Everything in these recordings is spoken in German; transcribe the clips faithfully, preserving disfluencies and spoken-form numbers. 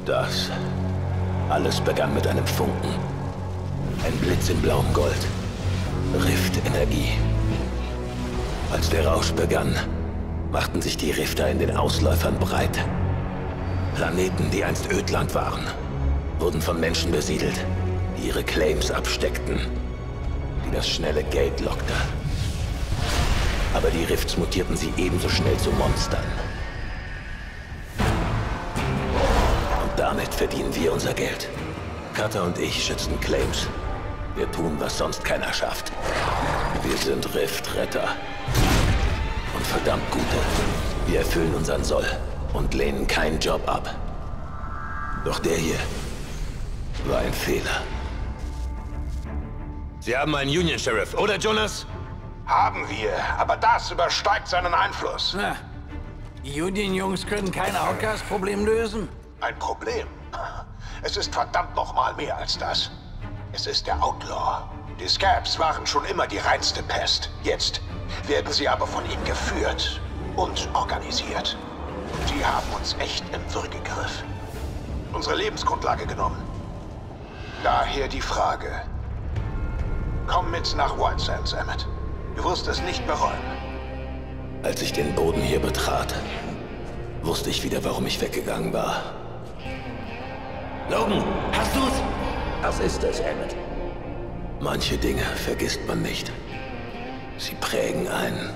Das alles begann mit einem Funken. Ein Blitz in blauem Gold. Riftenergie. Als der Rausch begann, machten sich die Rifter in den Ausläufern breit. Planeten, die einst Ödland waren, wurden von Menschen besiedelt, die ihre Claims absteckten, die das schnelle Geld lockte. Aber die Rifts mutierten sie ebenso schnell zu Monstern. Und damit verdienen wir unser Geld. Cutter und ich schützen Claims. Wir tun, was sonst keiner schafft. Wir sind Riftretter. Und verdammt gute. Wir erfüllen unseren Soll und lehnen keinen Job ab. Doch der hier war ein Fehler. Sie haben einen Union Sheriff, oder Jonas? Haben wir, aber das übersteigt seinen Einfluss. Na, die Union-Jungs können kein Outcast-Problem lösen? Ein Problem? Es ist verdammt noch mal mehr als das. Es ist der Outlaw. Die Scabs waren schon immer die reinste Pest. Jetzt werden sie aber von ihm geführt und organisiert. Die haben uns echt im Würgegriff. Unsere Lebensgrundlage genommen. Daher die Frage. Komm mit nach White Sands, Emmett. Du wirst es nicht bereuen. Als ich den Boden hier betrat, wusste ich wieder, warum ich weggegangen war. Logan, hast du's? Was ist es, Emmett? Manche Dinge vergisst man nicht. Sie prägen einen.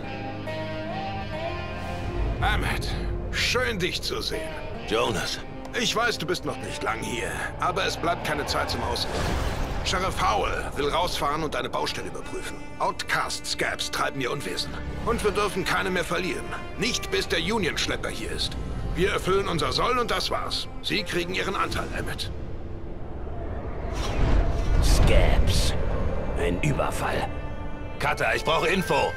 Emmett, schön dich zu sehen. Jonas. Ich weiß, du bist noch nicht lang hier, aber es bleibt keine Zeit zum Ausruhen. Sheriff Howell will rausfahren und eine Baustelle überprüfen. Outcast-Scabs treiben ihr Unwesen. Und wir dürfen keine mehr verlieren. Nicht bis der Union-Schlepper hier ist. Wir erfüllen unser Soll und das war's. Sie kriegen ihren Anteil, Emmett. Scabs. Ein Überfall. Cutter, ich brauche Info.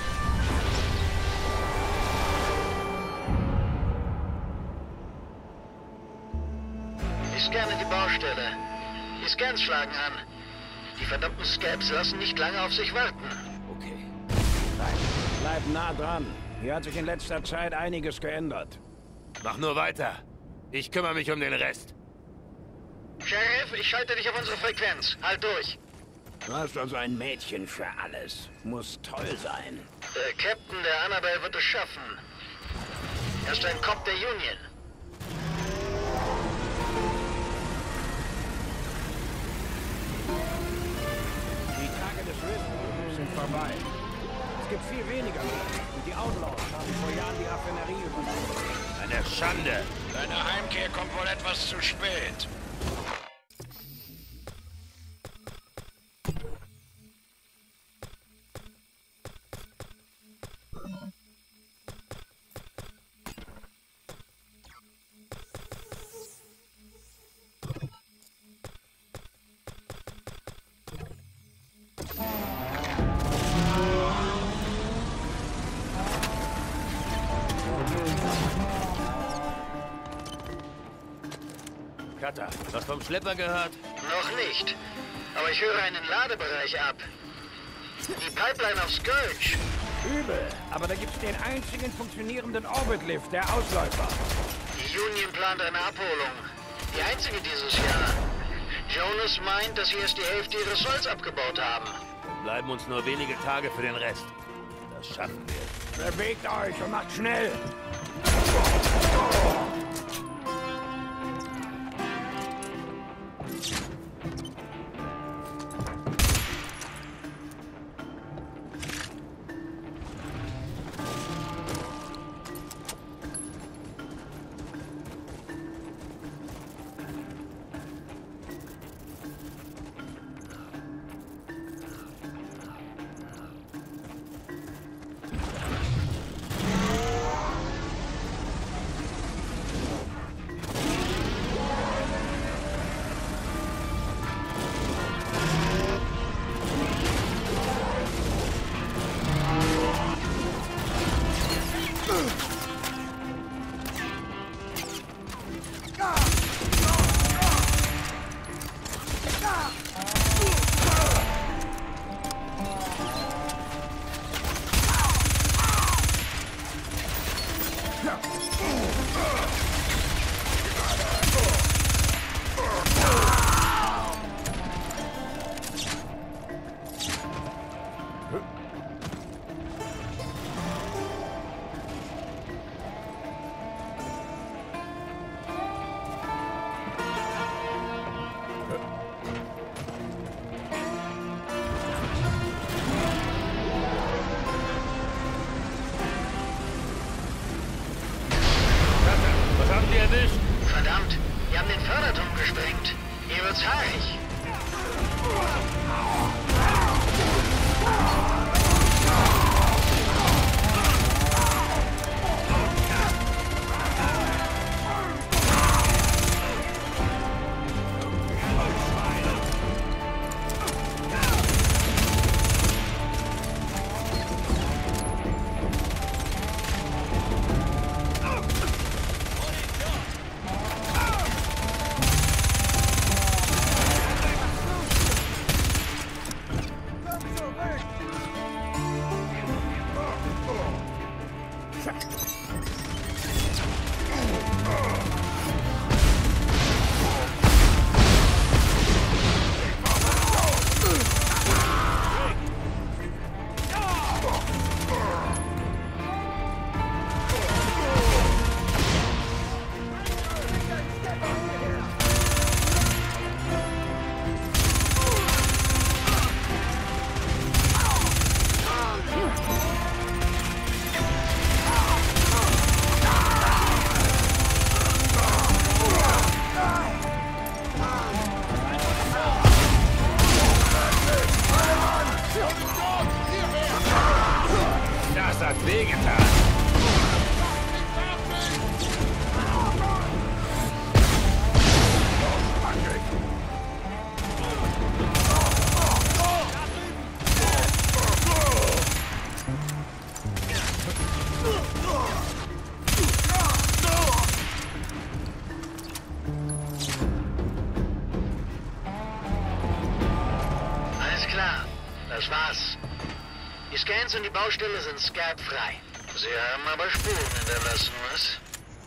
Ich scanne die Baustelle. Die Scans schlagen an. Die verdammten Scabs lassen nicht lange auf sich warten. Okay. Nein, bleib nah dran. Hier hat sich in letzter Zeit einiges geändert. Mach nur weiter. Ich kümmere mich um den Rest. Sheriff, ich schalte dich auf unsere Frequenz. Halt durch. Du hast also ein Mädchen für alles. Muss toll sein. Der Captain der Annabelle wird es schaffen. Er ist ein Cop der Union. Die Tage des Rift sind vorbei. Es gibt viel weniger Leute. Und die Outlaws haben vor Jahren die Raffinerie übernommen. Eine Schande. Deine Heimkehr kommt wohl etwas zu spät. Cutter, was vom Schlepper gehört? Noch nicht. Aber ich höre einen Ladebereich ab. Die Pipeline auf Scourge. Übel, aber da gibt's den einzigen funktionierenden Orbit-Lift, der Ausläufer. Die Union plant eine Abholung. Die einzige dieses Jahr. Jonas meint, dass sie erst die Hälfte ihres Zolls abgebaut haben. Bleiben uns nur wenige Tage für den Rest. Das schaffen wir. Bewegt euch und macht schnell! erwischt? Verdammt, die haben den Förderturm gesprengt. Hier wird's haarig. Das hat wehgetan. Alles klar, das war's. Die Scans und die Baustelle sind scab-frei. Sie haben aber Spuren hinterlassen, was?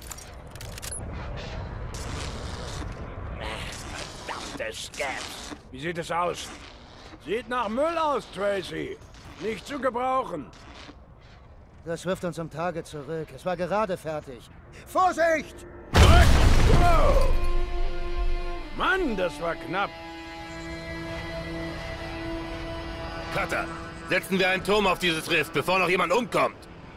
Verdammte Scabs. Wie sieht es aus? Sieht nach Müll aus, Tracy. Nicht zu gebrauchen. Das wirft uns um Tage zurück. Es war gerade fertig. Vorsicht! Wow. Mann, das war knapp. Cutter, setzen wir einen Turm auf dieses Riff, bevor noch jemand umkommt.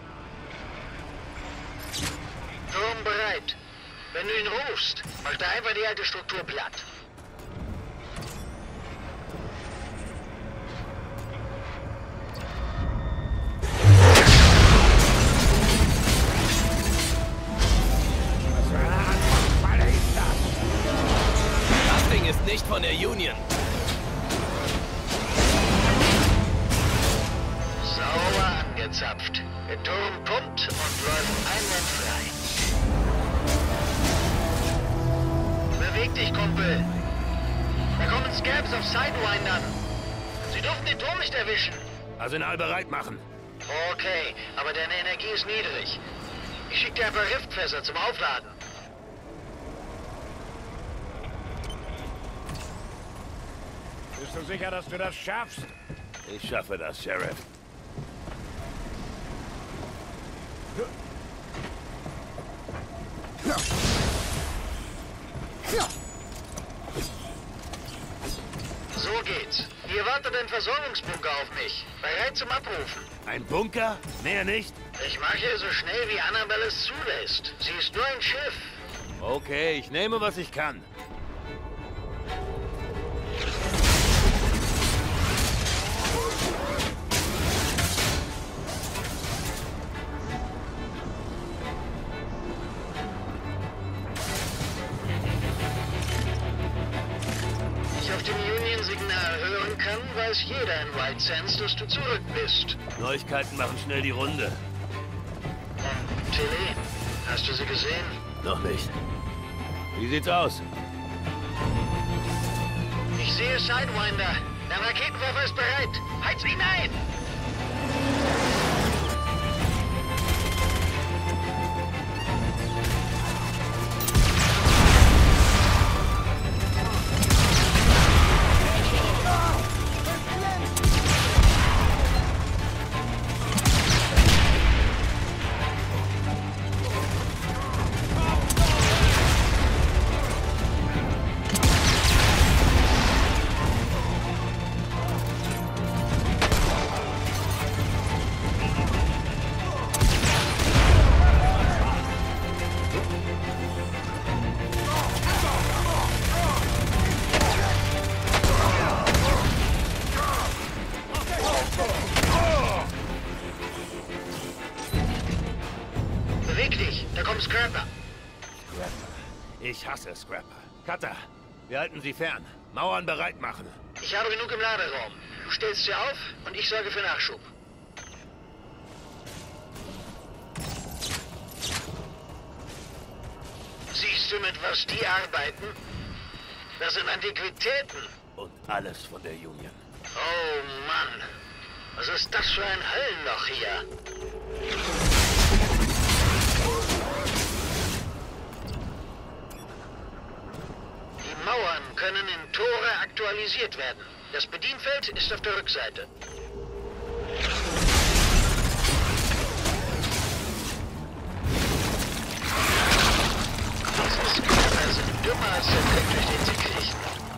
Turm bereit. Wenn du ihn rufst, macht er einfach die alte Struktur platt. Das Ding ist nicht von der Union. Sauber angezapft. Der Turm pumpt und läuft einwandfrei. Beweg dich, Kumpel. Da kommen Scabs auf Sidewindern. Sie dürfen den Turm nicht erwischen. Arsenal bereit machen. Okay, aber deine Energie ist niedrig. Ich schicke dir ein paar Riftfässer zum Aufladen. Bist du sicher, dass du das schaffst? Ich schaffe das, Sheriff. So geht's. Hier wartet ein Versorgungsbunker auf mich. Bereit zum Abrufen. Ein Bunker? Mehr nicht? Ich mache so schnell, wie Annabelle es zulässt. Sie ist nur ein Schiff. Okay, ich nehme, was ich kann. Ich auf dem Union-Signal hören kann, weiß jeder in White Sands, dass du zurück bist. Neuigkeiten machen schnell die Runde. Und Tilly, hast du sie gesehen? Noch nicht. Wie sieht's aus? Ich sehe Sidewinder. Der Raketenwerfer ist bereit. Heiz ihn ein! Da kommt Scrapper. Scrapper. Ich hasse Scrapper. Cutter, wir halten sie fern. Mauern bereit machen. Ich habe genug im Laderaum. Du stellst sie auf und ich sorge für Nachschub. Siehst du, mit was die arbeiten? Das sind Antiquitäten. Und alles von der Union. Oh Mann. Was ist das für ein Höllenloch hier? Die Mauern können in Tore aktualisiert werden. Das Bedienfeld ist auf der Rückseite. Diese Scanner sind dümmer als der Dreck, durch den sie kriechen.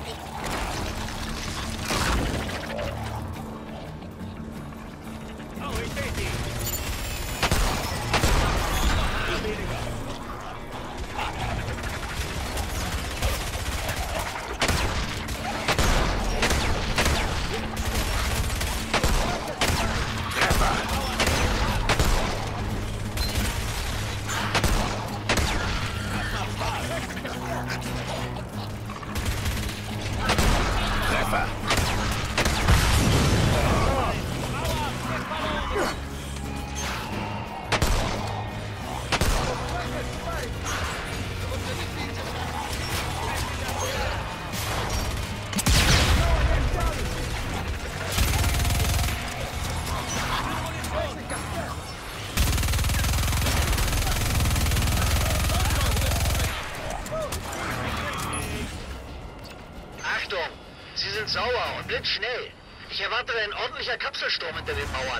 Oh, ich sehe sie. Weniger. Sie sind sauer und blitzschnell. Ich erwarte ein ordentlicher Kapselsturm hinter den Mauern.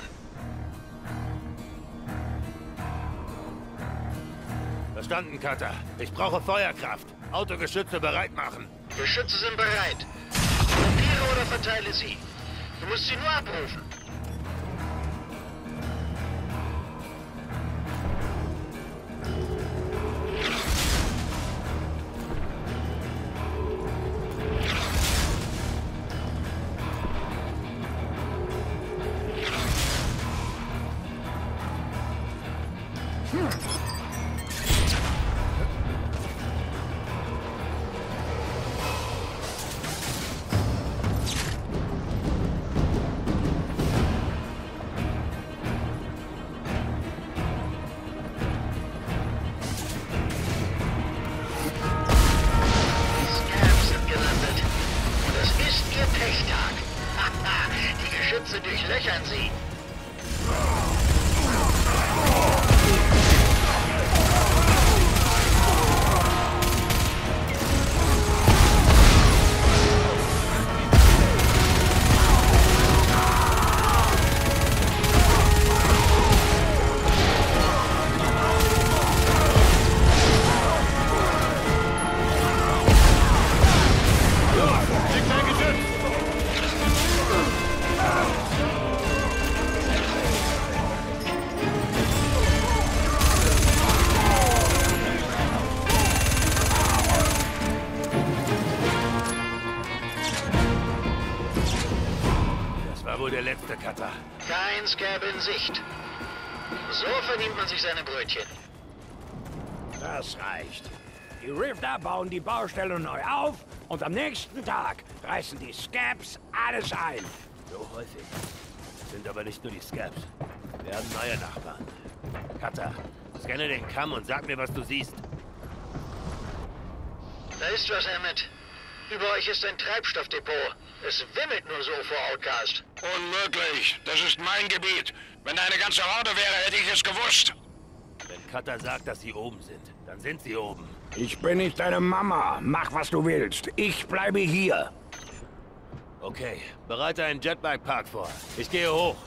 Verstanden, Cutter. Ich brauche Feuerkraft. Autogeschütze bereit machen. Geschütze sind bereit. Montiere oder verteile sie. Du musst sie nur abrufen. Durchlöchern sie. Wohl der letzte, Cutter. Kein Scab in Sicht. So verdient man sich seine Brötchen. Das reicht. Die Rifter bauen die Baustelle neu auf und am nächsten Tag reißen die Scabs alles ein. So häufig. Sind aber nicht nur die Scabs. Wir haben neue Nachbarn. Cutter, scanne den Kamm und sag mir, was du siehst. Da ist was, Emmett. Über euch ist ein Treibstoffdepot. Es wimmelt nur so vor Outcast. Unmöglich. Das ist mein Gebiet. Wenn da eine ganze Horde wäre, hätte ich es gewusst. Wenn Cutter sagt, dass sie oben sind, dann sind sie oben. Ich bin nicht deine Mama. Mach, was du willst. Ich bleibe hier. Okay, bereite einen Jetbike-Park vor. Ich gehe hoch.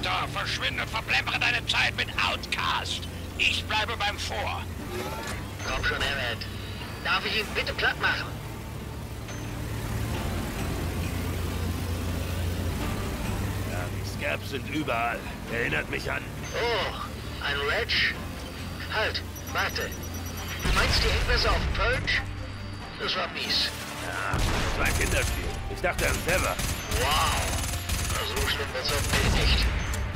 Cutter, verschwinde, verplempere deine Zeit mit Outcast. Ich bleibe beim Vor. Komm schon, Emmett. Darf ich ihn bitte platt machen? Ja, die Scabs sind überall. Erinnert mich an... Oh, ein Reg? Halt, warte. Du meinst die Engpässe auf Purge? Das war mies. Ja, das war ein Kinderspiel. Ich dachte an selber. Wow. Na, so schlimm wird's hoffentlich nicht.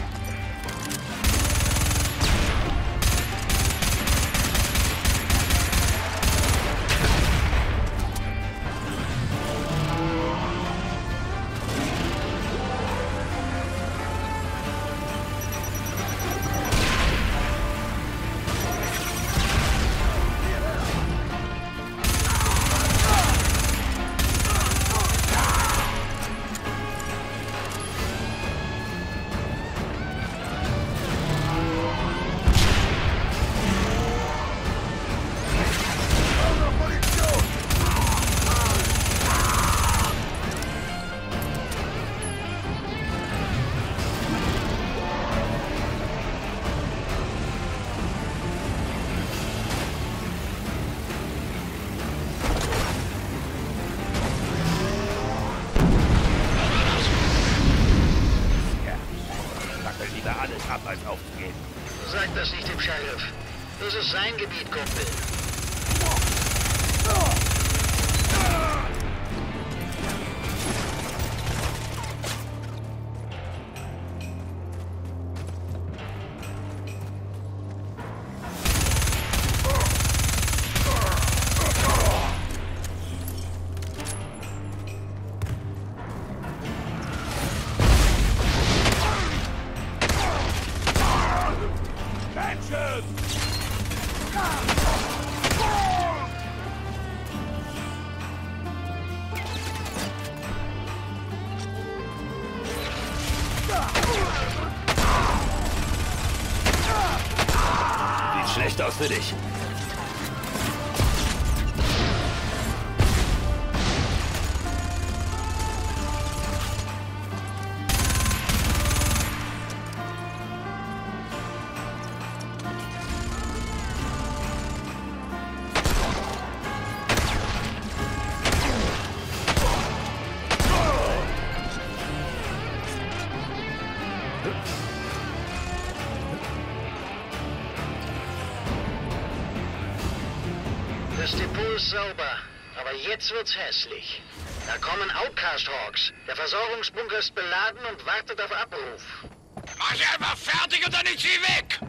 Als aufzugeben. Sag das nicht dem Sheriff. Das ist sein Gebiet, Kumpel. Sieht schlecht aus für dich. Das Depot ist sauber, aber jetzt wird's hässlich. Da kommen Outcast-Hawks. Der Versorgungsbunker ist beladen und wartet auf Abruf. Mach sie einfach fertig und dann ist sie weg!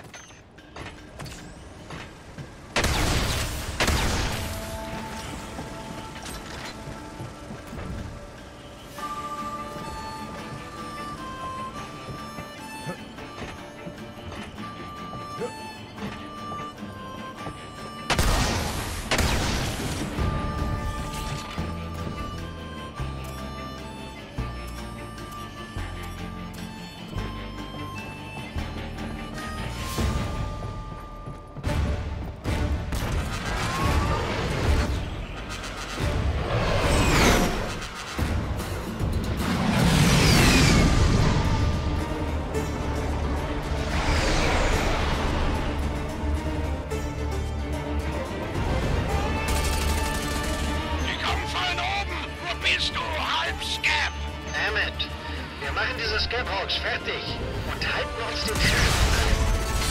Bist du halb Scab? Emmett, wir machen diese Starhawks fertig und halten uns den Schatten.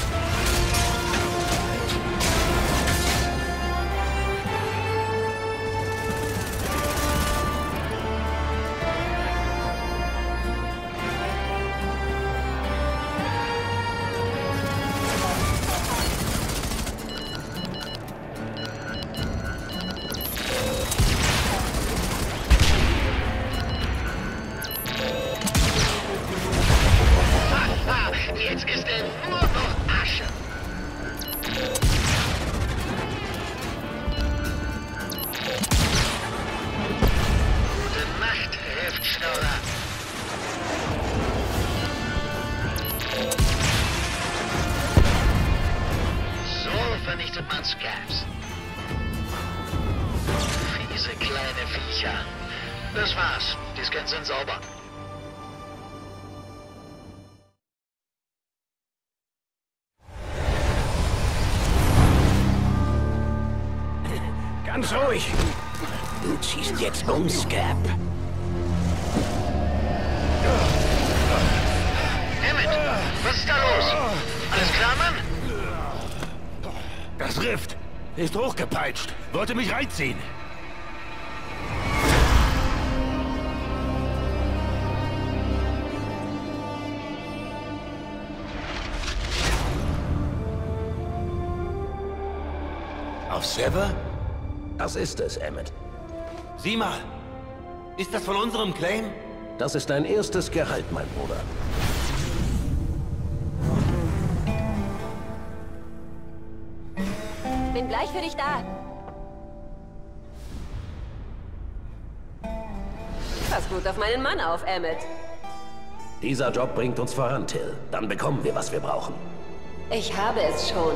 Jetzt ist er nur noch Asche. Gute Nacht, Heftschnauzer. So vernichtet man Scabs. Fiese kleine Viecher. Das war's. Die Scans sind sauber. Ganz ruhig. Du ziehst jetzt um, Scap. Emmett, was ist da los? Alles klar, Mann? Das Rift ist hochgepeitscht. Wollte mich reinziehen. Auf Sever? Das ist es, Emmett. Sieh mal. Ist das von unserem Claim? Das ist dein erstes Gehalt, mein Bruder. Bin gleich für dich da. Pass gut auf meinen Mann auf, Emmett. Dieser Job bringt uns voran, Till. Dann bekommen wir, was wir brauchen. Ich habe es schon.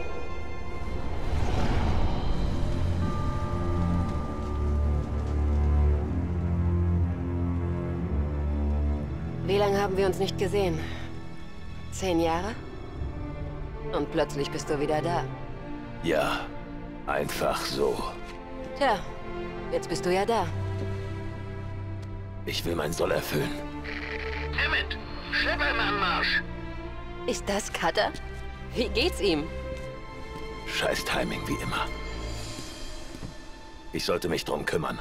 Wie lange haben wir uns nicht gesehen? Zehn Jahre? Und plötzlich bist du wieder da. Ja, einfach so. Tja, jetzt bist du ja da. Ich will mein Soll erfüllen. Emmett, Schlepper im Anmarsch. Ist das Cutter? Wie geht's ihm? Scheiß Timing wie immer. Ich sollte mich drum kümmern.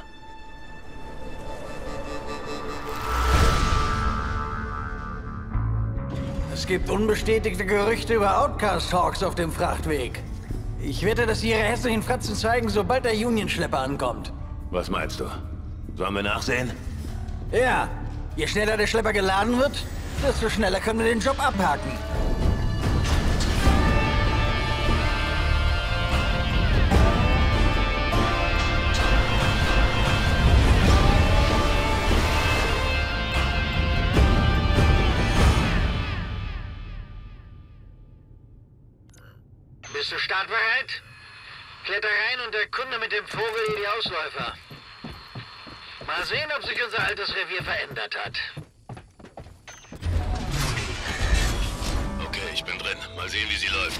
Es gibt unbestätigte Gerüchte über Outcast-Hawks auf dem Frachtweg. Ich wette, dass sie ihre hässlichen Fratzen zeigen, sobald der Union-Schlepper ankommt. Was meinst du? Sollen wir nachsehen? Ja, je schneller der Schlepper geladen wird, desto schneller können wir den Job abhaken. Bist du startbereit? Kletter rein und erkunde mit dem Vogel die Ausläufer. Mal sehen, ob sich unser altes Revier verändert hat. Okay, ich bin drin. Mal sehen, wie sie läuft.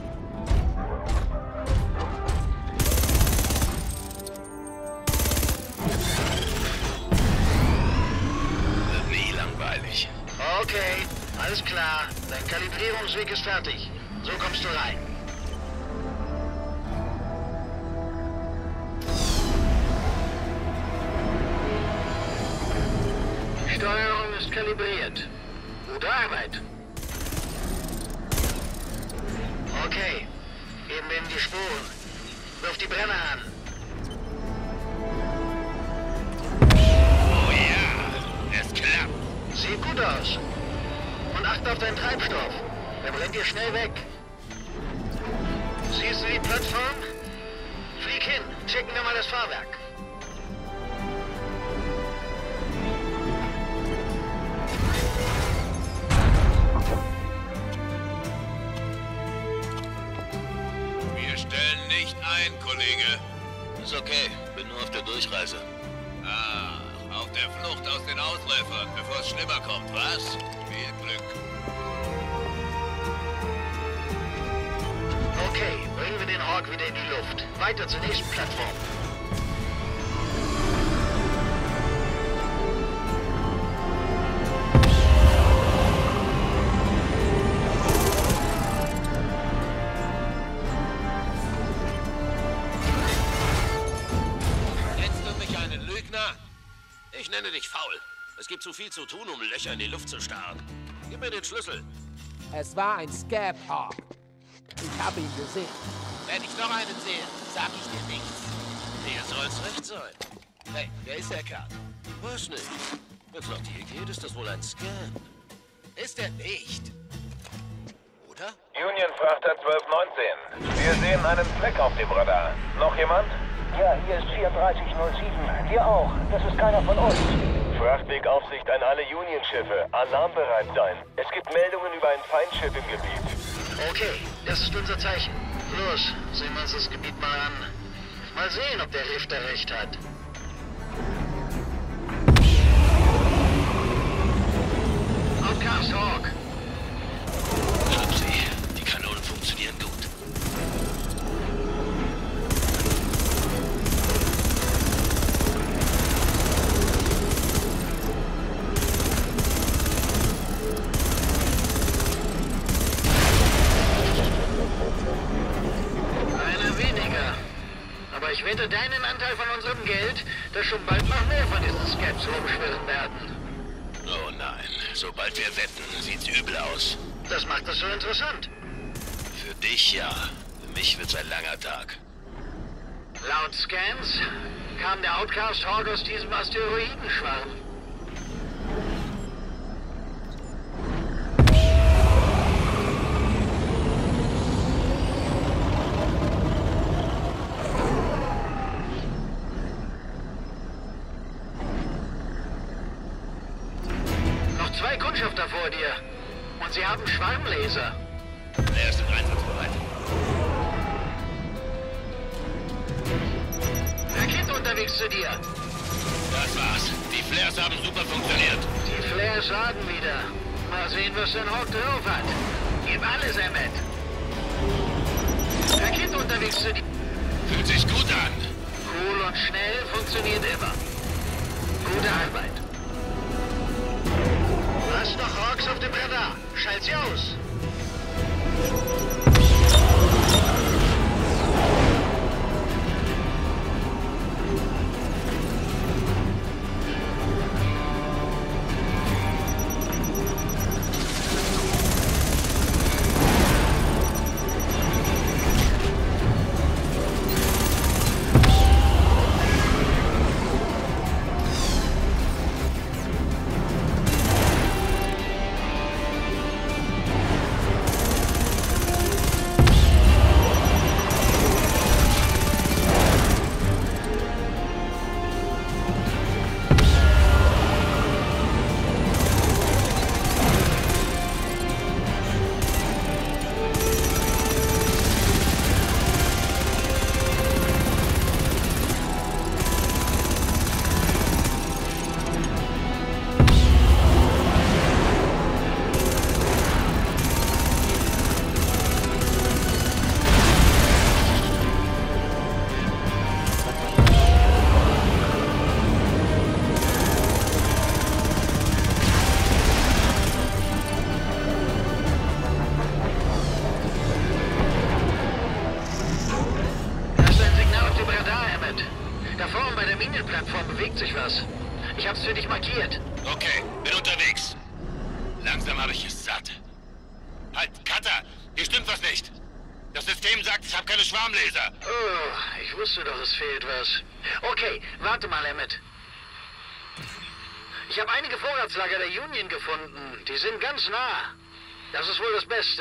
Wird nie langweilig. Okay, alles klar. Dein Kalibrierungsweg ist fertig. So kommst du rein. Steuerung ist kalibriert. Gute Arbeit. Okay, geben wir ihm die Spuren. Wirf die Brenner an. Oh ja, es klappt. Sieht gut aus. Und achte auf deinen Treibstoff. Der brennt dir schnell weg. Siehst du die Plattform? Flieg hin. Checken wir mal das Fahrwerk. Wir stellen nicht ein, Kollege. Ist okay, bin nur auf der Durchreise. Ah, auf der Flucht aus den Ausläufern, bevor es schlimmer kommt, was? Viel Glück. Okay, bringen wir den Hawk wieder in die Luft. Weiter zur nächsten Plattform. Nennst du mich einen Lügner? Ich nenne dich faul. Es gibt zu viel zu tun, um Löcher in die Luft zu starren. Gib mir den Schlüssel. Es war ein Starhawk. Ich habe ihn gesehen. Wenn ich noch einen sehe, sag ich dir nichts. Dir soll's recht sein. Hey, wer ist der Kerl? Weiß nicht. Wenn's nach dir geht, ist das wohl ein Scam. Ist er nicht? Oder? Union-Frachter zwölf neunzehn. Wir sehen einen Fleck auf dem Radar. Noch jemand? Ja, hier ist vierunddreißig null sieben. Hier auch. Das ist keiner von uns. Frachtwegaufsicht an alle Union-Schiffe. Alarmbereit sein. Es gibt Meldungen über ein Feindschiff im Gebiet. Okay, das ist unser Zeichen. Los, sehen wir uns das Gebiet mal an. Mal sehen, ob der Rifter recht hat. Outcast Hawk. Hab sie. Die Kanonen funktionieren gut. Aber ich wette deinen Anteil von unserem Geld, dass schon bald noch mehr von diesen Scabs rumschwirren werden. Oh nein, sobald wir wetten, sieht's übel aus. Das macht das so interessant. Für dich ja. Für mich wird's ein langer Tag. Laut Scans kam der Outcast Hawk aus diesem Asteroidenschwarm. Noch zwei Kundschafter vor dir. Und sie haben Schwarmlaser. Er ist im Einsatz bereit. Rakete unterwegs zu dir. Das war's. Die Flares haben super funktioniert. Die Flares sagen wieder. Mal sehen, was dein Hawk drauf hat. Gib alles, Emmett. Rakete unterwegs zu dir. Fühlt sich gut an. Cool und schnell funktioniert immer. Gute Arbeit. Hast noch Hawks auf dem Radar. Schalt sie aus. Bewegt sich was. Ich hab's für dich markiert. Okay, bin unterwegs. Langsam habe ich es satt. Halt, Cutter! Hier stimmt was nicht. Das System sagt, ich habe keine Schwarmlaser. Oh, ich wusste doch, es fehlt was. Okay, warte mal, Emmett. Ich habe einige Vorratslager der Union gefunden. Die sind ganz nah. Das ist wohl das Beste.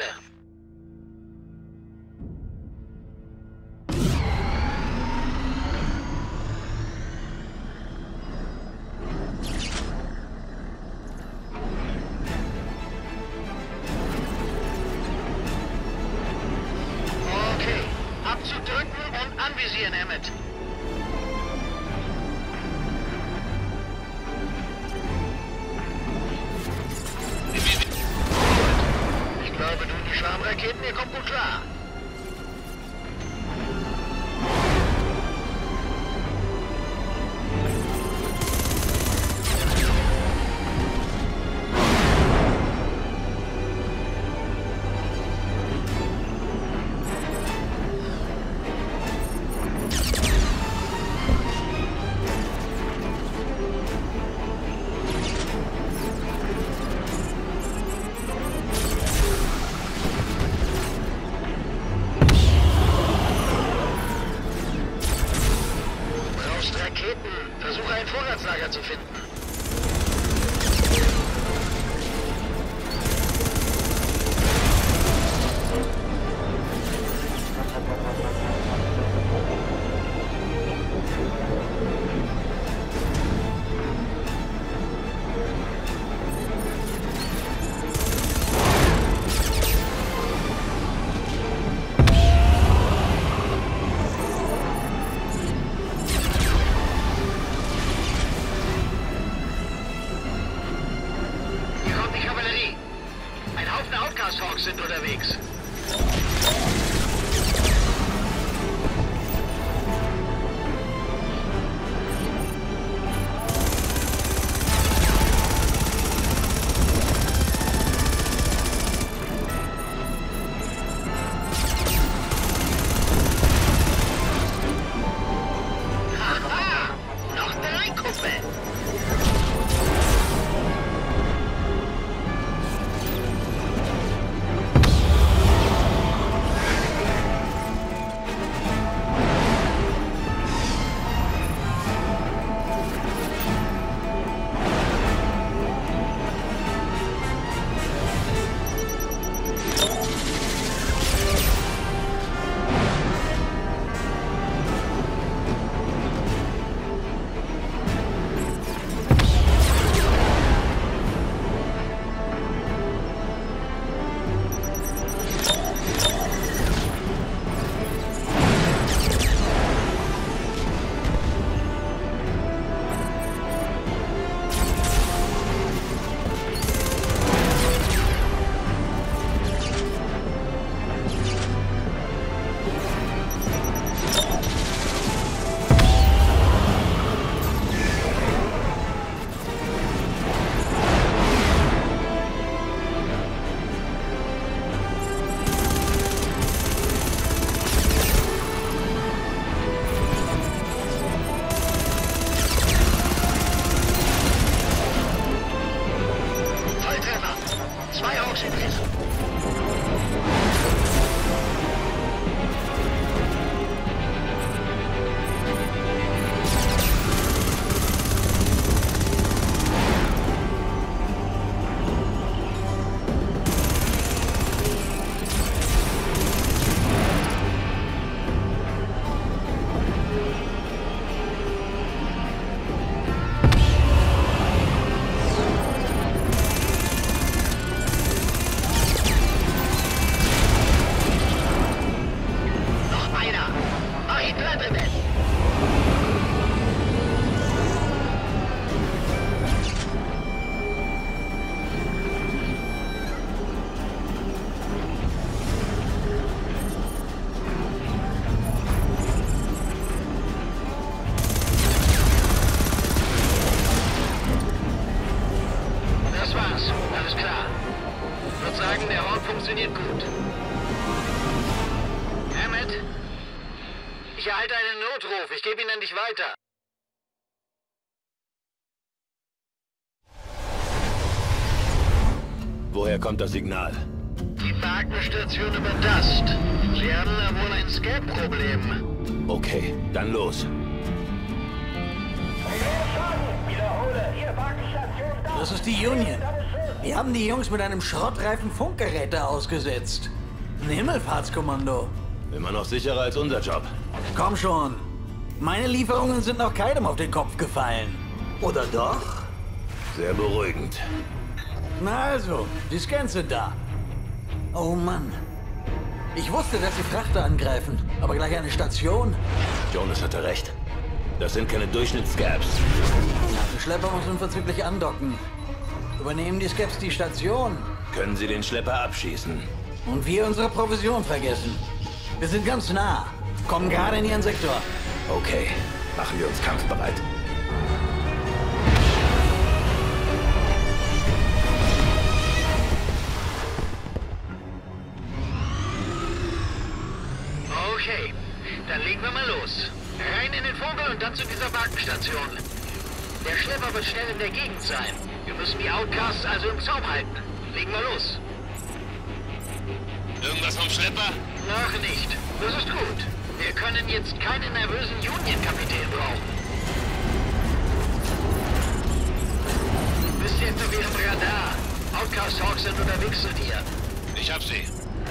Okay, abzudrücken und anvisieren, Emmett. Ich glaube, du und die Schwarmraketen, ihr kommt gut klar. Versuche ein Vorratslager zu finden. Ich erhalte einen Notruf. Ich gebe ihn an dich weiter. Woher kommt das Signal? Die Markenstation über Dust. Sie haben da wohl ein Scap-Problem. Okay, dann los. Das ist die Union. Wir haben die Jungs mit einem Schrottreifen Funkgeräte ausgesetzt. Ein Himmelfahrtskommando. Immer noch sicherer als unser Job. Komm schon. Meine Lieferungen sind noch keinem auf den Kopf gefallen. Oder doch? Sehr beruhigend. Na also, die Scans sind da. Oh Mann. Ich wusste, dass sie Frachter angreifen, aber gleich eine Station? Jonas hatte recht. Das sind keine Durchschnitts-Scabs. Ja, der Schlepper muss unverzüglich andocken. Übernehmen die Scabs die Station. Können Sie den Schlepper abschießen? Und wir unsere Provision vergessen. Wir sind ganz nah. Kommen gerade in Ihren Sektor. Okay, machen wir uns kampfbereit. Okay, dann legen wir mal los. Rein in den Vogel und dann zu dieser Markenstation. Der Schlepper wird schnell in der Gegend sein. Wir müssen die Outcasts also im Zaum halten. Legen wir los. Irgendwas vom Schlepper? Noch nicht. Das ist gut. Wir können jetzt keinen nervösen Union-Kapitän brauchen. Du bist jetzt auf ihrem Radar. Outcast Hawks sind unterwegs zu dir. Ich hab sie.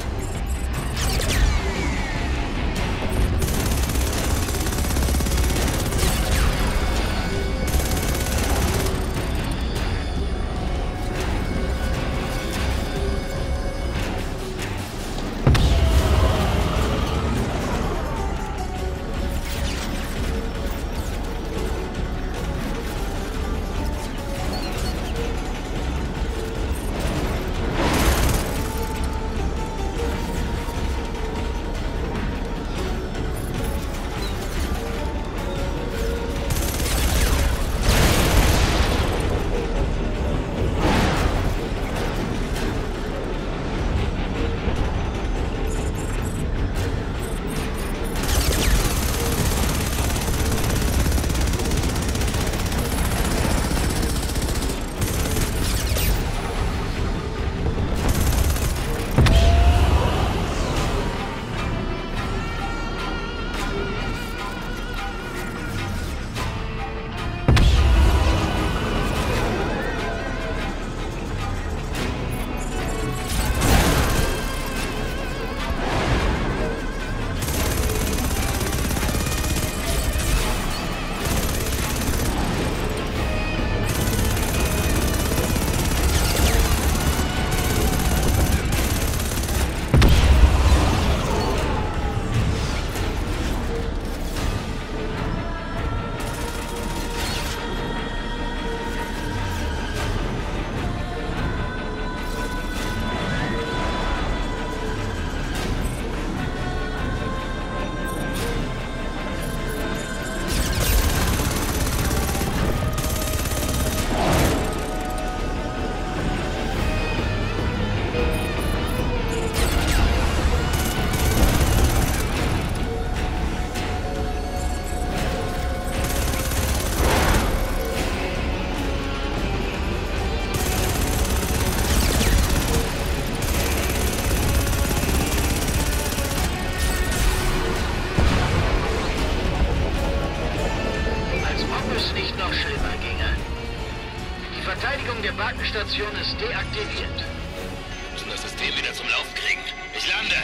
Station ist deaktiviert. Wir müssen das System wieder zum Laufen kriegen. Ich lande.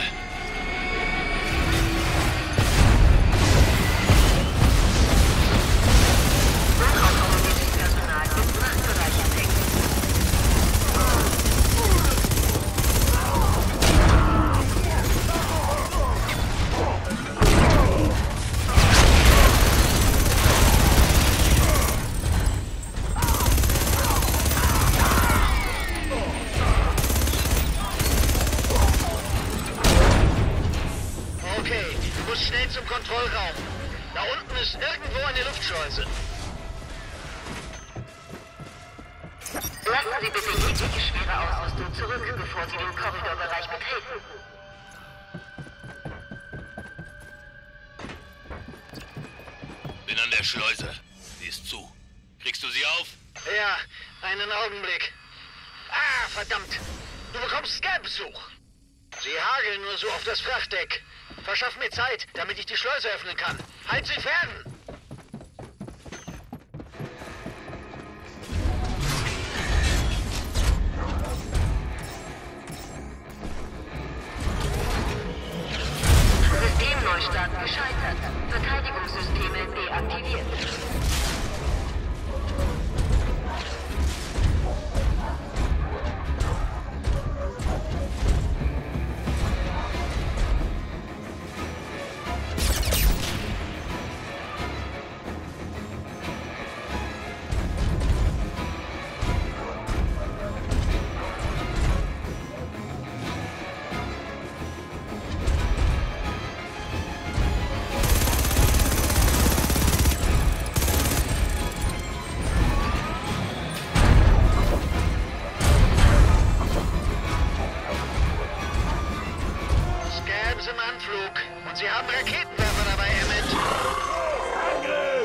Zum Kontrollraum. Da unten ist irgendwo eine Luftschleuse. Lassen Sie bitte jegliche schwere Ausrüstung zurück, bevor Sie den Korridorbereich betreten. an der Schleuse. Sie ist zu. Kriegst du sie auf? Ja, einen Augenblick. Ah, verdammt. Du bekommst Scam-Besuch. Sie hageln nur so auf das Frachtdeck. Verschaff mir Zeit, damit ich die Schleuse öffnen kann. Halt sie fern! Systemneustart gescheitert. Verteidigungssysteme deaktiviert. Und sie haben Raketenwerfer dabei, Emmett. Angriff!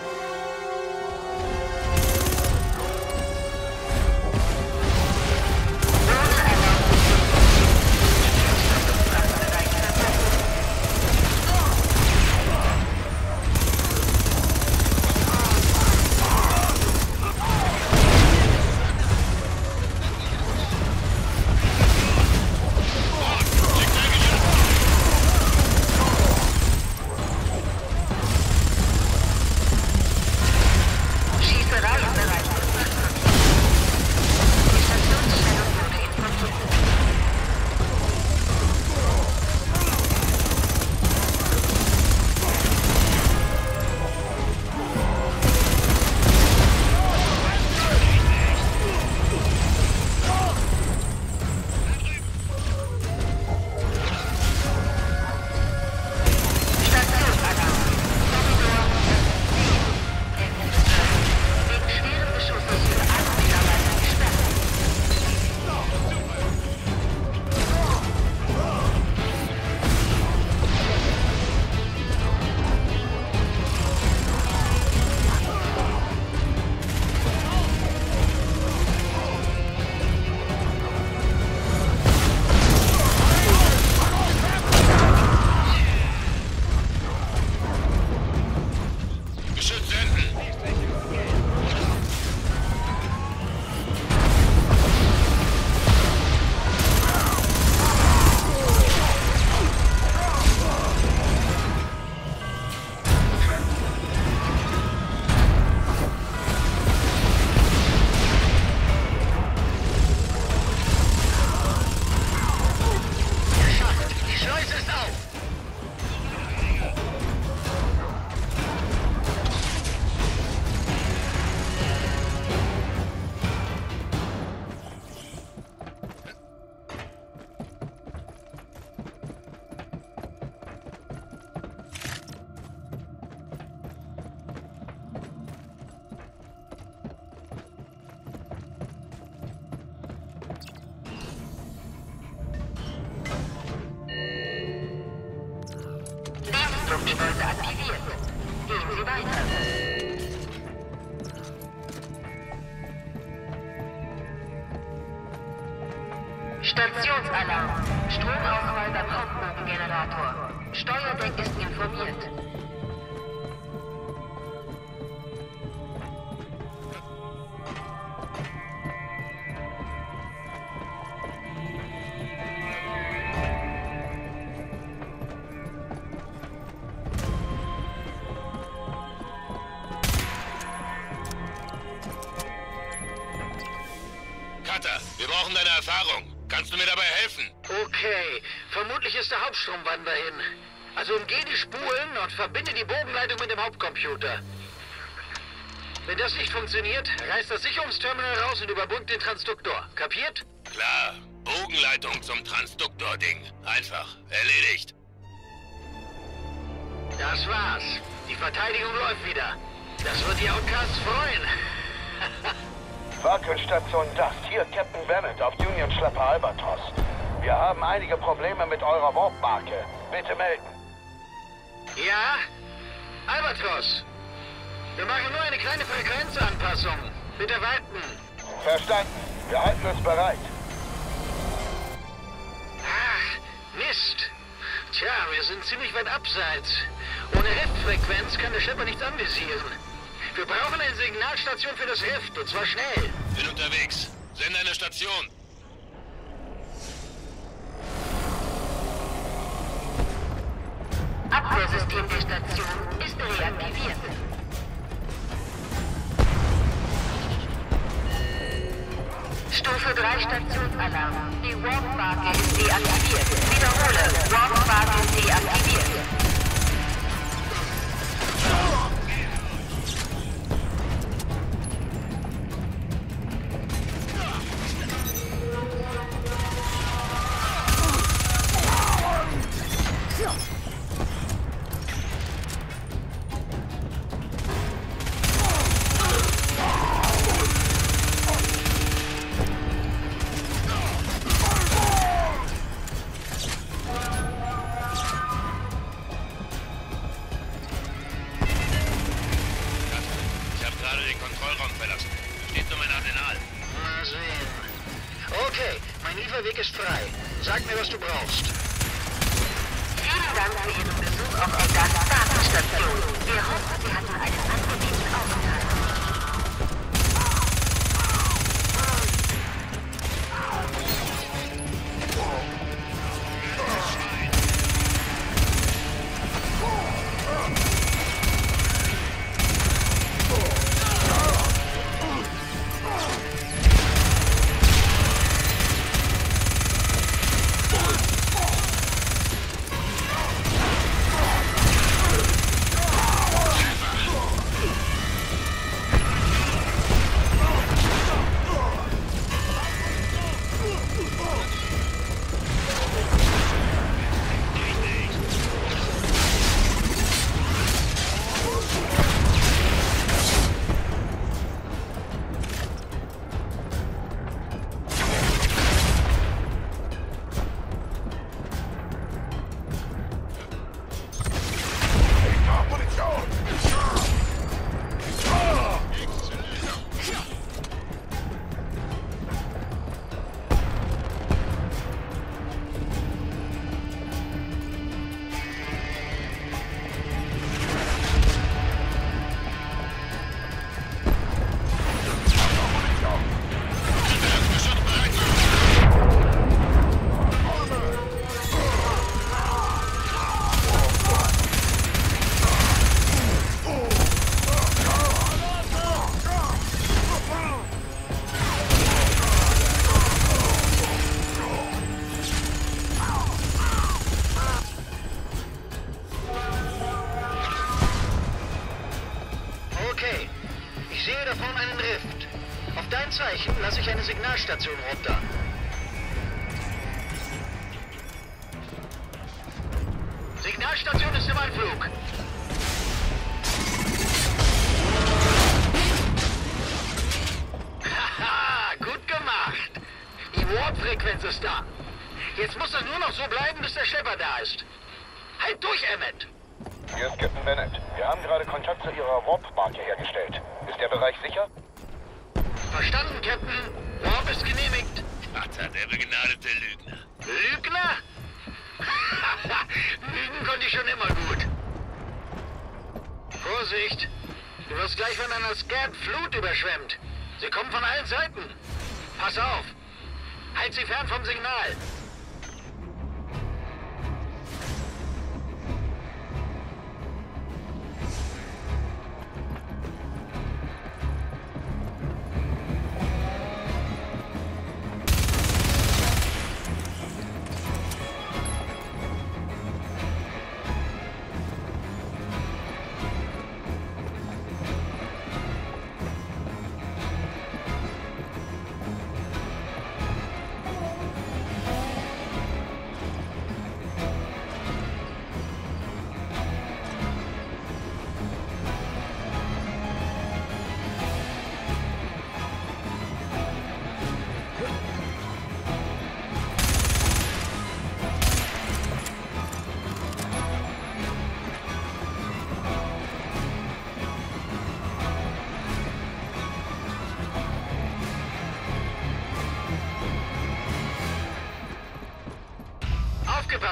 Schleuse aktiviert. Gehen Sie weiter. Stationsalarm. Stromausfall beim Hauptbogengenerator. Steuerdeck ist informiert. Wir brauchen deine Erfahrung. Kannst du mir dabei helfen? Okay. Vermutlich ist der Hauptstrom dahin. Also umgeh die Spulen und verbinde die Bogenleitung mit dem Hauptcomputer. Wenn das nicht funktioniert, reiß das Sicherungsterminal raus und überbund den Transduktor. Kapiert? Klar. Bogenleitung zum Transduktor-Ding. Einfach. Erledigt. Das war's. Die Verteidigung läuft wieder. Das wird die Outcasts freuen. Wackelsstation Dust, hier Captain Bennett auf Union-Schlepper Albatros. Wir haben einige Probleme mit eurer Warp-Marke. Bitte melden. Ja? Albatros. Wir machen nur eine kleine Frequenzanpassung. Bitte warten. Verstanden. Wir halten uns bereit. Ach, Mist. Tja, wir sind ziemlich weit abseits. Ohne Riftfrequenz kann der Schlepper nichts anvisieren. Wir brauchen eine Signalstation für das Rift, und zwar schnell. Bin unterwegs. Sende eine Station. Abwehrsystem der Station ist reaktiviert. Stufe drei Stationsalarm. Die Warp-Marke ist deaktiviert. Wiederhole, Warp-Marke deaktiviert. Okay, mein Lieferweg ist frei. Sag mir, was du brauchst. Vielen Dank für Ihren Besuch auf der Datenstation. Wir hoffen, Sie hatten einen angenehmen Aufenthalt. Okay, ich sehe da vorne einen Rift. Auf dein Zeichen lasse ich eine Signalstation runter. Signalstation ist im Anflug. Haha, gut gemacht. Die Warp-Frequenz ist da. Jetzt muss es nur noch so bleiben, bis der Schlepper da ist. Halt durch, Emmett. Hier ist Captain Bennett. Wir haben gerade Kontakt zu Ihrer Warp-Marke hergestellt. Ist der Bereich sicher? Verstanden, Captain. Warp ist genehmigt. Vater, der begnadete Lügner. Lügner? Lügen konnte ich schon immer gut. Vorsicht! Du wirst gleich von einer Scab-Flut überschwemmt. Sie kommen von allen Seiten. Pass auf! Halt sie fern vom Signal!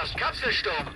Outcast, Kapselsturm.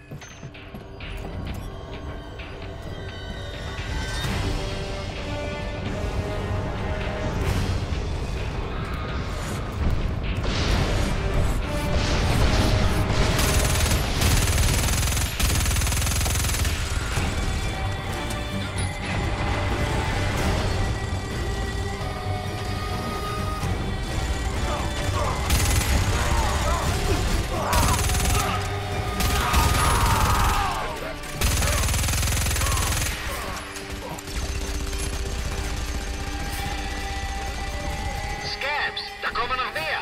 Da kommen noch mehr.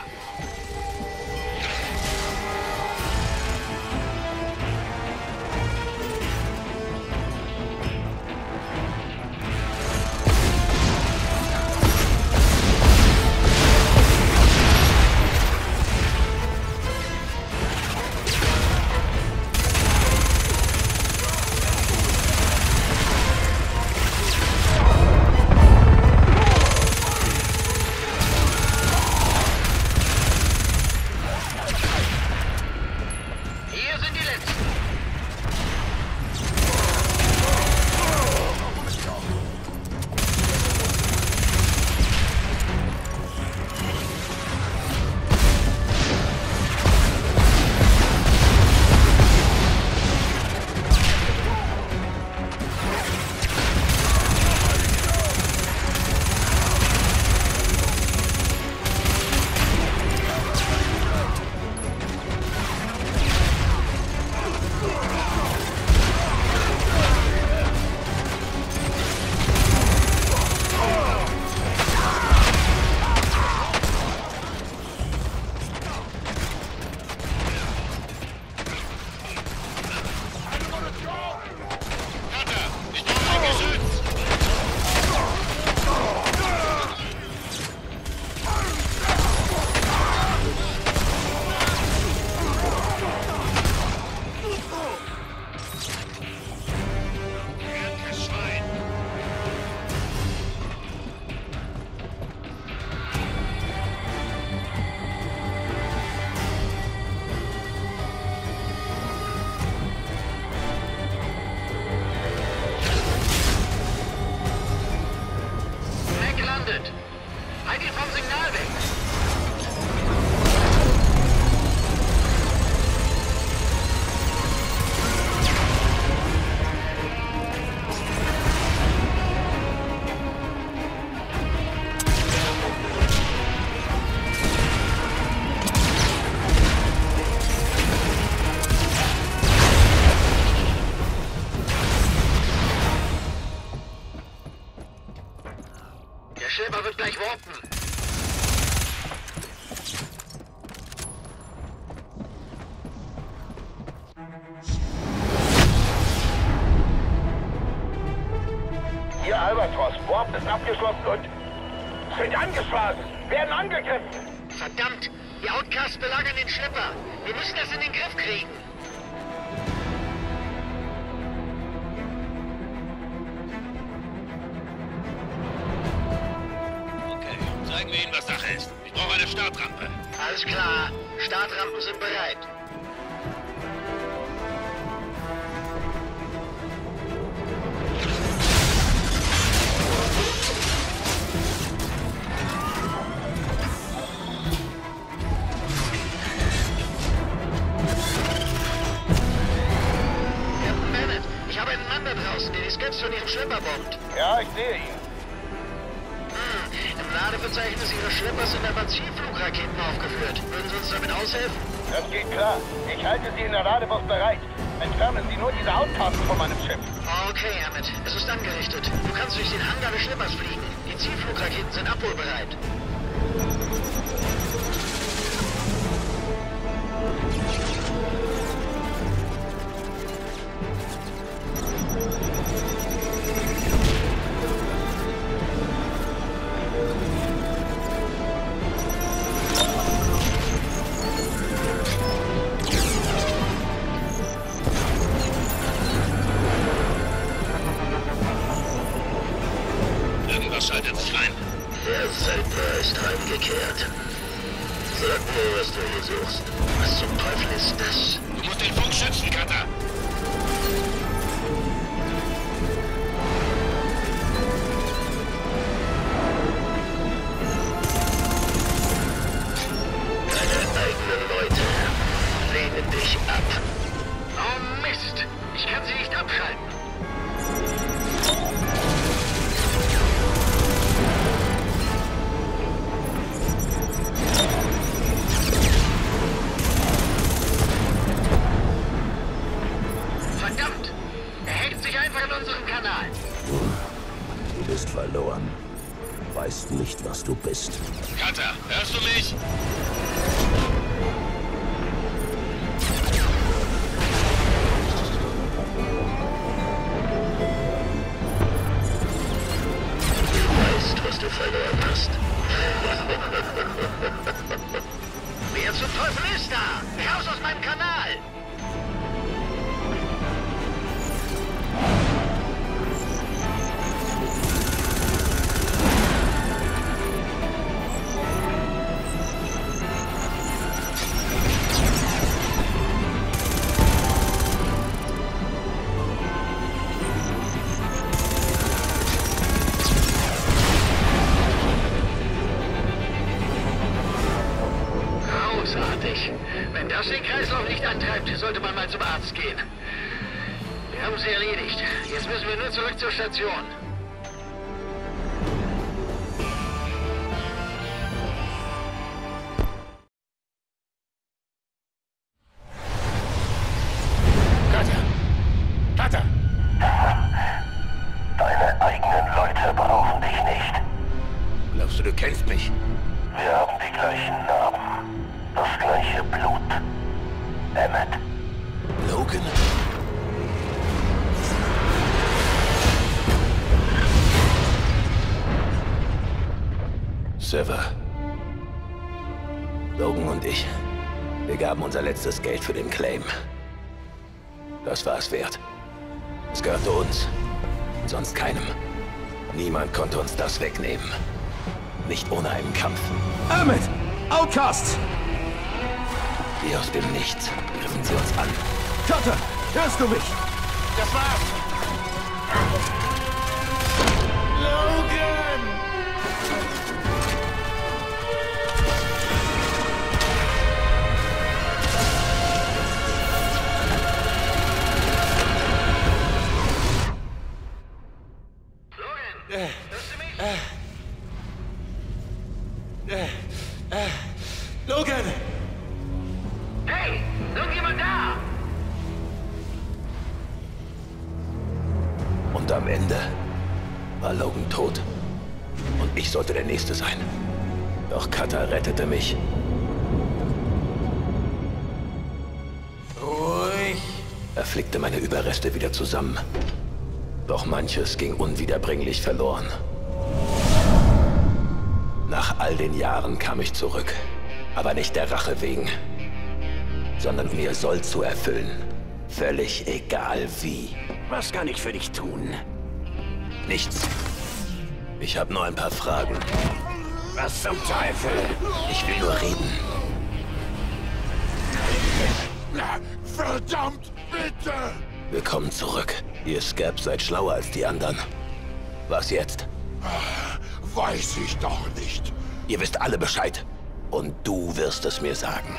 Halt ihn vom Signal weg! Der Schlepper wird gleich warten. Hier Albatros, Warp ist abgeschlossen und sind angeschlagen, werden angegriffen. Verdammt, die Outcasts belagern den Schlepper. Wir müssen das in den Griff kriegen. Zeigen wir ihnen, was Sache ist. Ich brauche eine Startrampe. Alles klar. Startrampen sind bereit. Captain Bennett, ich habe einen Mann da draußen, der die Scats von ihrem Schlepper bombt. Ja, ich sehe ihn. Im Ladeverzeichnis Ihres Schleppers sind aber Zielflugraketen aufgeführt. Würden Sie uns damit aushelfen? Das geht klar. Ich halte Sie in der Ladebox bereit. Entfernen Sie nur diese Outcasts von meinem Schiff. Okay, Hammett. Es ist angerichtet. Du kannst durch den Hangar des Schleppers fliegen. Die Zielflugraketen sind abholbereit. Schaltet sich ein. Der Söldner ist heimgekehrt. Sag mir, was du hier suchst. Was zum Teufel ist das? Du musst den Funk schützen, Cutter. Deine eigenen Leute lehnen dich ab. Oh Mist! Ich kann sie nicht abschalten. Verdammt! Er hängt sich einfach in unserem Kanal. Du bist verloren. Weißt nicht, was du bist. Cutter, hörst du mich? Was du verloren hast. Wer zum Teufel ist da? Raus aus meinem Kanal! Wenn das den Kreislauf nicht antreibt, sollte man mal zum Arzt gehen. Wir haben sie erledigt. Jetzt müssen wir nur zurück zur Station. Cutter! Cutter! Deine eigenen Leute brauchen dich nicht. Glaubst du, du kennst mich? Wir haben die gleichen Namen. Das gleiche Blut. Emmett. Logan? Sever. Logan und ich, wir gaben unser letztes Geld für den Claim. Das war es wert. Es gehörte uns. Sonst keinem. Niemand konnte uns das wegnehmen. Nicht ohne einen Kampf. Emmett! Outcasts! Wie aus dem Nichts griffen sie uns an. Cutter, hörst du mich? Das war's! Logan! Logan, hörst du mich? Äh, äh, Logan! Hey, irgendjemand da? Und am Ende war Logan tot. Und ich sollte der Nächste sein. Doch Cutter rettete mich. Ruhig. Er flickte meine Überreste wieder zusammen. Doch manches ging unwiederbringlich verloren. Nach all den Jahren kam ich zurück. Aber nicht der Rache wegen, sondern um ihr Soll zu erfüllen. Völlig egal wie. Was kann ich für dich tun? Nichts. Ich habe nur ein paar Fragen. Was zum Teufel? Ich will nur reden. Verdammt, bitte! Willkommen zurück. Ihr Scabs seid schlauer als die anderen. Was jetzt? Weiß ich doch nicht. Ihr wisst alle Bescheid. Und du wirst es mir sagen.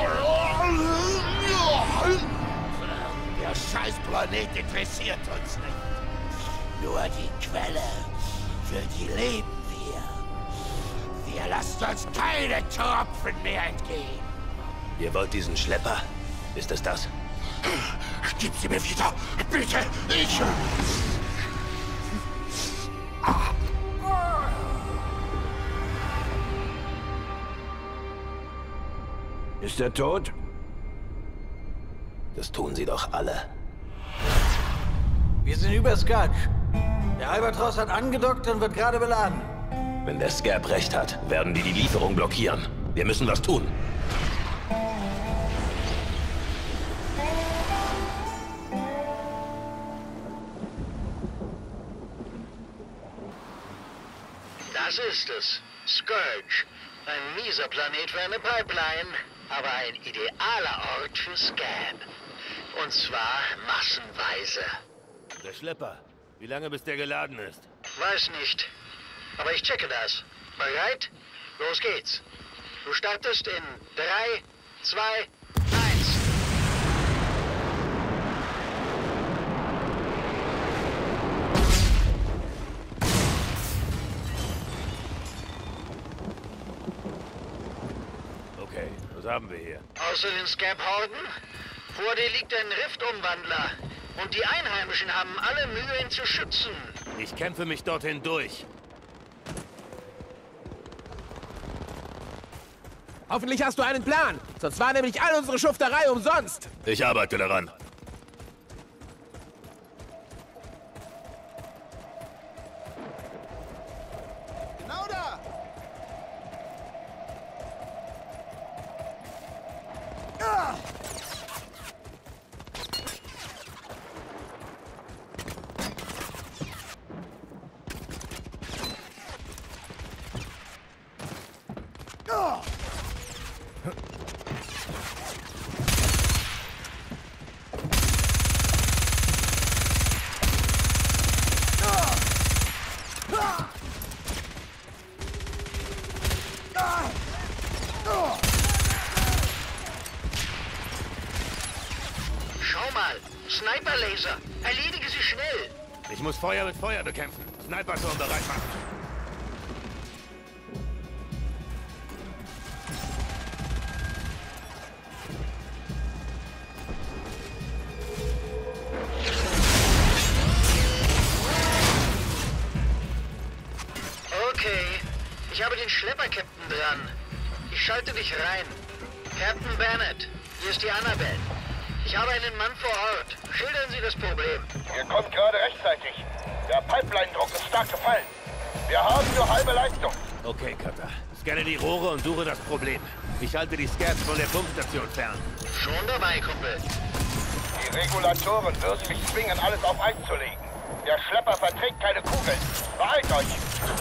Der Scheißplanet interessiert uns nicht. Nur die Quelle. Für die leben wir. Wir lassen uns keine Tropfen mehr entgehen. Ihr wollt diesen Schlepper? Ist es das? Gib sie mir wieder. Bitte. Ich... Ist er tot? Das tun sie doch alle. Wir sind über Skatch. Der Albatros hat angedockt und wird gerade beladen. Wenn der Scab recht hat, werden die die Lieferung blockieren. Wir müssen was tun. Das ist es. Scourge. Ein mieser Planet für eine Pipeline, aber ein idealer Ort für Scab. Und zwar massenweise. Der Schlepper. Wie lange bis der geladen ist? Weiß nicht. Aber ich checke das. Bereit? Los geht's. Du startest in drei, zwei, eins. Okay, was haben wir hier? Außer den Scab-Horden? Vor dir liegt ein Rift-Umwandler. Und die Einheimischen haben alle Mühe, ihn zu schützen. Ich kämpfe mich dorthin durch. Hoffentlich hast du einen Plan. Sonst war nämlich all unsere Schufterei umsonst. Ich arbeite daran. Genau da! Ah! Ah! Schau mal, Sniper-Laser. Erledige sie schnell. Ich muss Feuer mit Feuer bekämpfen. Sniper-Turm bereit machen. Okay, ich habe den Schlepper-Captain dran. Ich schalte dich rein. Captain Bennett, hier ist die Annabelle. Ich habe einen Mann vor Ort. Schildern Sie das Problem. Ihr kommt gerade rechtzeitig. Der Pipeline-Druck ist stark gefallen. Wir haben nur halbe Leistung. Okay, Cutter. Scanne die Rohre und suche das Problem. Ich halte die Scabs von der Pumpstation fern. Schon dabei, Kumpel. Die Regulatoren würden mich zwingen, alles auf Eis zu legen. Der Schlepper verträgt keine Kugeln. Beeilt euch!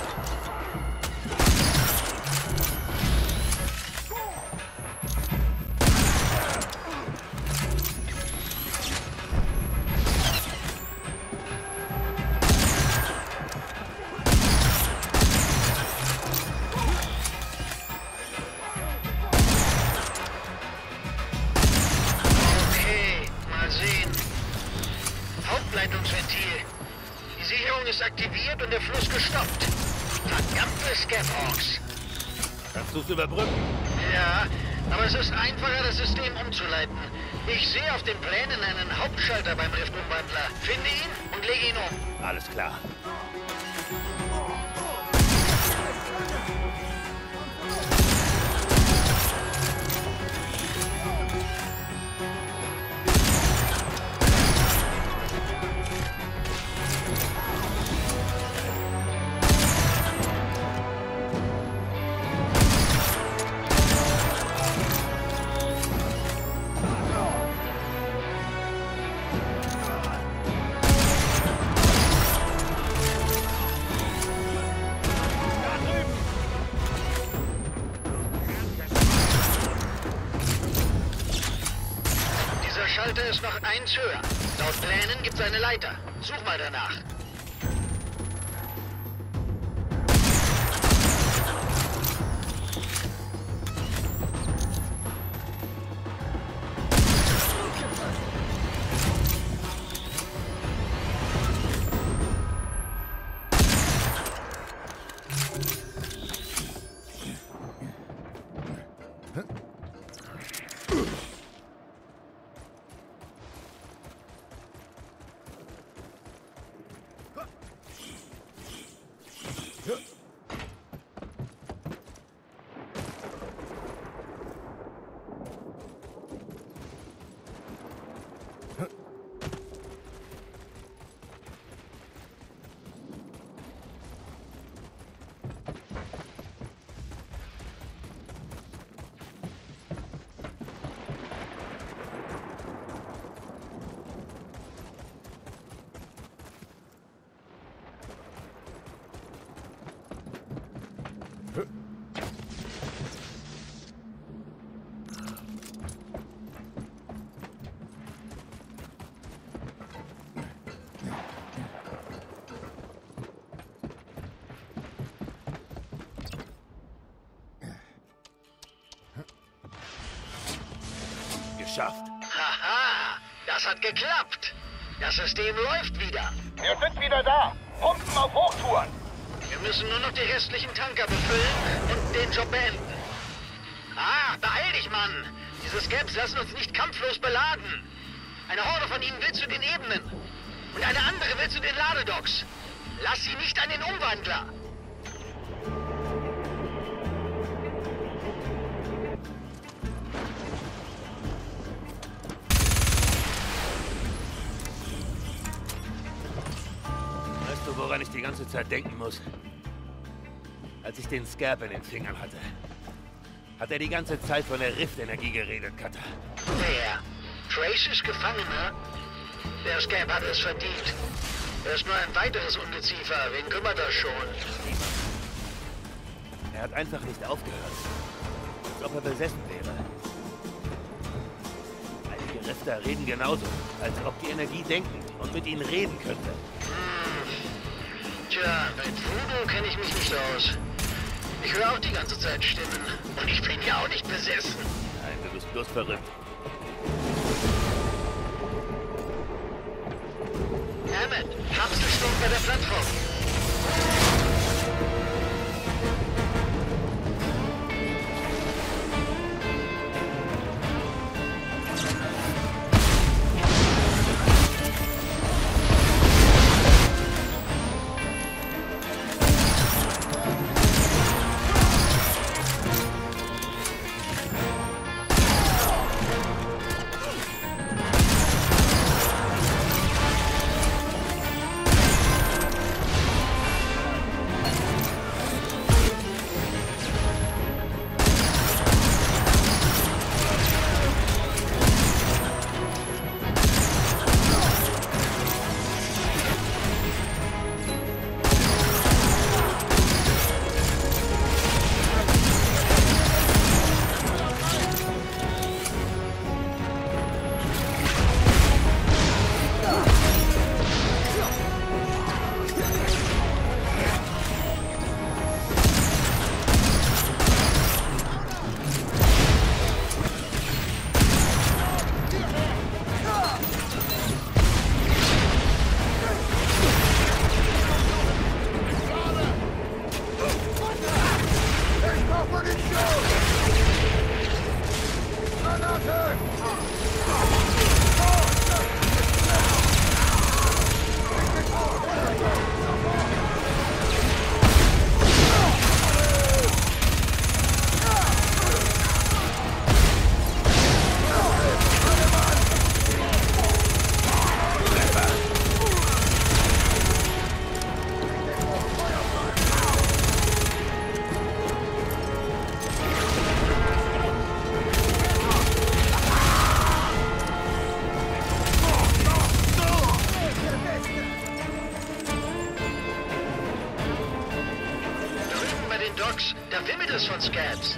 Hauptleitungsventil. Die Sicherung ist aktiviert und der Fluss gestoppt. Verdammte Starhawks. Kannst du es überbrücken? Ja, aber es ist einfacher, das System umzuleiten. Ich sehe auf den Plänen einen Hauptschalter beim Riftumwandler. Finde ihn und lege ihn um. Alles klar. Schalter ist noch eins höher. Laut Plänen gibt's eine Leiter. Such mal danach. geschafft. Haha, das hat geklappt. Das System läuft wieder. Wir sind wieder da. Pumpen auf Hochtouren. Wir müssen nur noch die restlichen Tanker befüllen und den Job beenden. Ah, beeil dich, Mann. Diese Scabs lassen uns nicht kampflos beladen. Eine Horde von ihnen will zu den Ebenen. Und eine andere will zu den Ladedocks. Lass sie nicht an den Umwandler. Weißt du, woran ich die ganze Zeit denken muss? Als ich den Scab in den Fingern hatte, hat er die ganze Zeit von der Rift-Energie geredet, Cutter. Wer? Tracy's Gefangener? Der Scab hat es verdient. Er ist nur ein weiteres Ungeziefer. Wen kümmert das schon? Er hat einfach nicht aufgehört. Als ob er besessen wäre. Einige Rifter reden genauso, als ob die Energie denken und mit ihnen reden könnte. Hm. Tja, mit Voodoo kenne ich mich nicht aus. Ich höre auch die ganze Zeit Stimmen. Und ich bin ja auch nicht besessen. Nein, du bist bloß verrückt. Hammond, Kapselsturm bei der Plattform. Da wimmelt es von Scabs.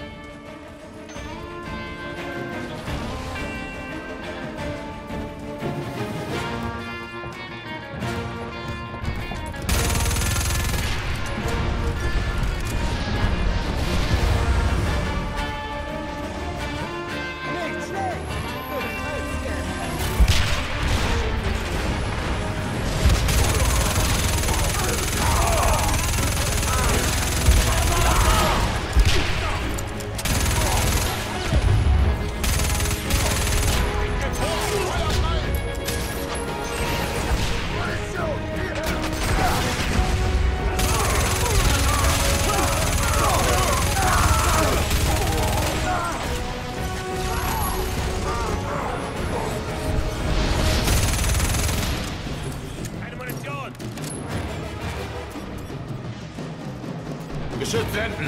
Geschütz senden!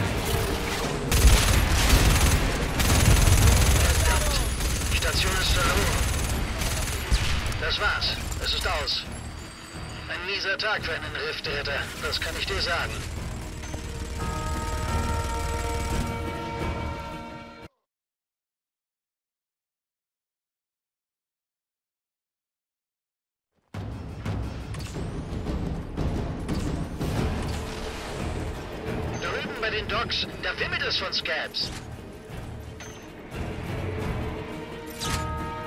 Die Station ist verloren. Das war's. Es ist aus. Ein mieser Tag für einen Riftretter, das kann ich dir sagen. Bei den Docks, da wimmelt es von Scabs.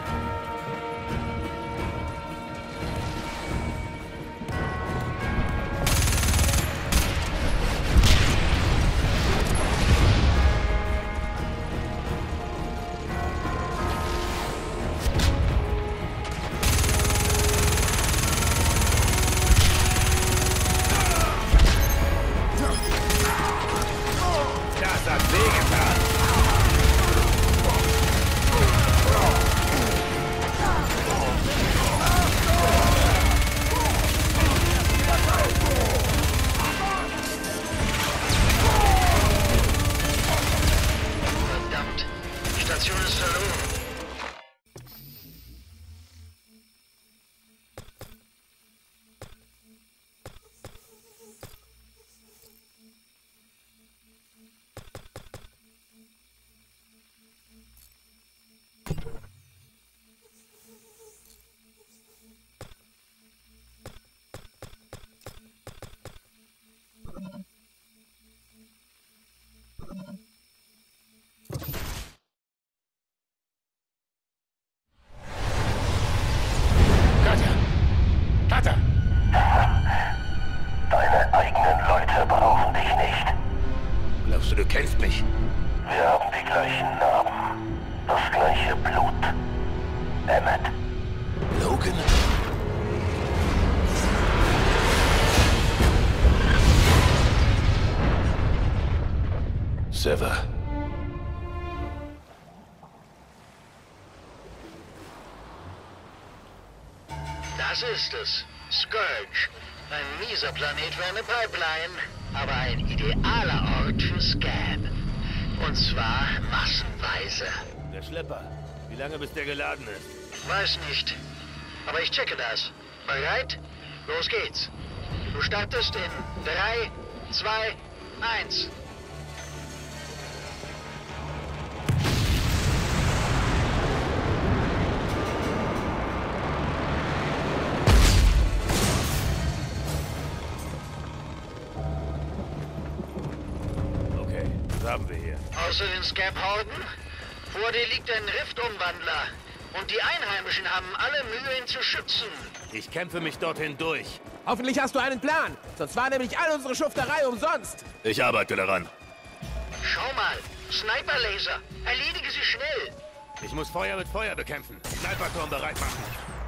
Glaubst du, du kennst mich? Wir haben die gleichen Namen. Das gleiche Blut. Emmett. Logan? Sever. Das ist es. Scourge. Ein mieser Planet für eine Pipeline, aber ein idealer Ort für Scab. Und zwar massenweise. Der Schlepper. Wie lange bis der geladen ist? Weiß nicht. Aber ich checke das. Bereit? Los geht's. Du startest in drei, zwei, eins. Okay, was haben wir hier? Außer den Scab-Horden? Vor dir liegt ein Riftumwandler. Und die Einheimischen haben alle Mühe, ihn zu schützen. Ich kämpfe mich dorthin durch. Hoffentlich hast du einen Plan. Sonst war nämlich all unsere Schufterei umsonst. Ich arbeite daran. Schau mal. Sniperlaser. Erledige sie schnell. Ich muss Feuer mit Feuer bekämpfen. Sniperturm bereit machen.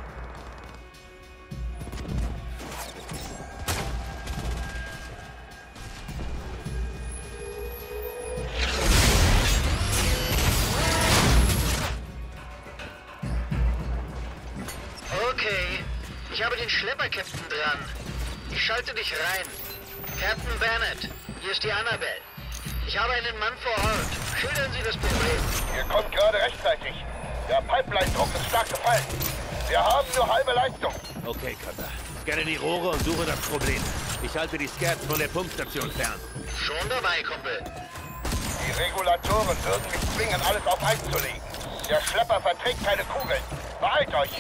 Okay. Ich habe den Schlepper-Captain dran. Ich schalte dich rein. Captain Bennett, hier ist die Annabelle. Ich habe einen Mann vor Ort. Schildern Sie das Problem. Ihr kommt gerade rechtzeitig. Der Pipeline-Druck ist stark gefallen. Wir haben nur halbe Leistung. Okay, Cutter. Scanne die Rohre und suche das Problem. Ich halte die Scabs von der Pumpstation fern. Schon dabei, Kumpel. Die Regulatoren würden mich zwingen, alles auf Eis zu legen. Der Schlepper verträgt keine Kugeln. Beeilt euch!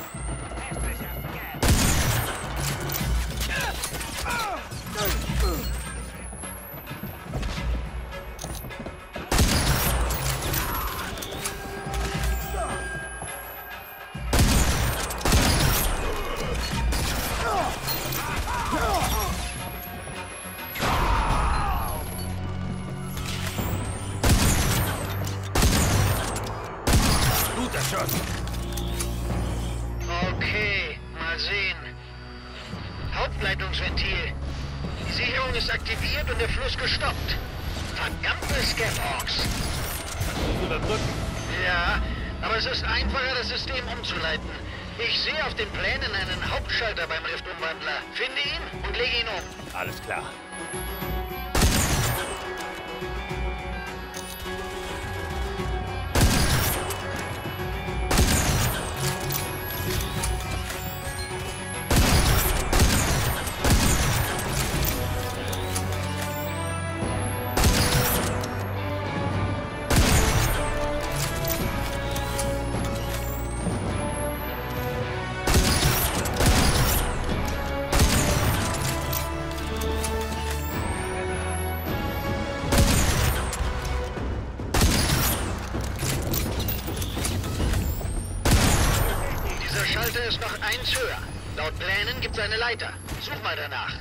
Guter Schuss. Okay, mal sehen. Hauptleitungsventil. Die Sicherung ist aktiviert und der Fluss gestoppt. Verdammte Scab-Hawks. Überbrücken. Ja, aber es ist einfacher, das System umzuleiten. Ich sehe auf den Plänen einen Hauptschalter beim Riftumwandler. Finde ihn und lege ihn um. Alles klar. Schalter ist noch eins höher. Laut Plänen gibt's eine Leiter. Such mal danach.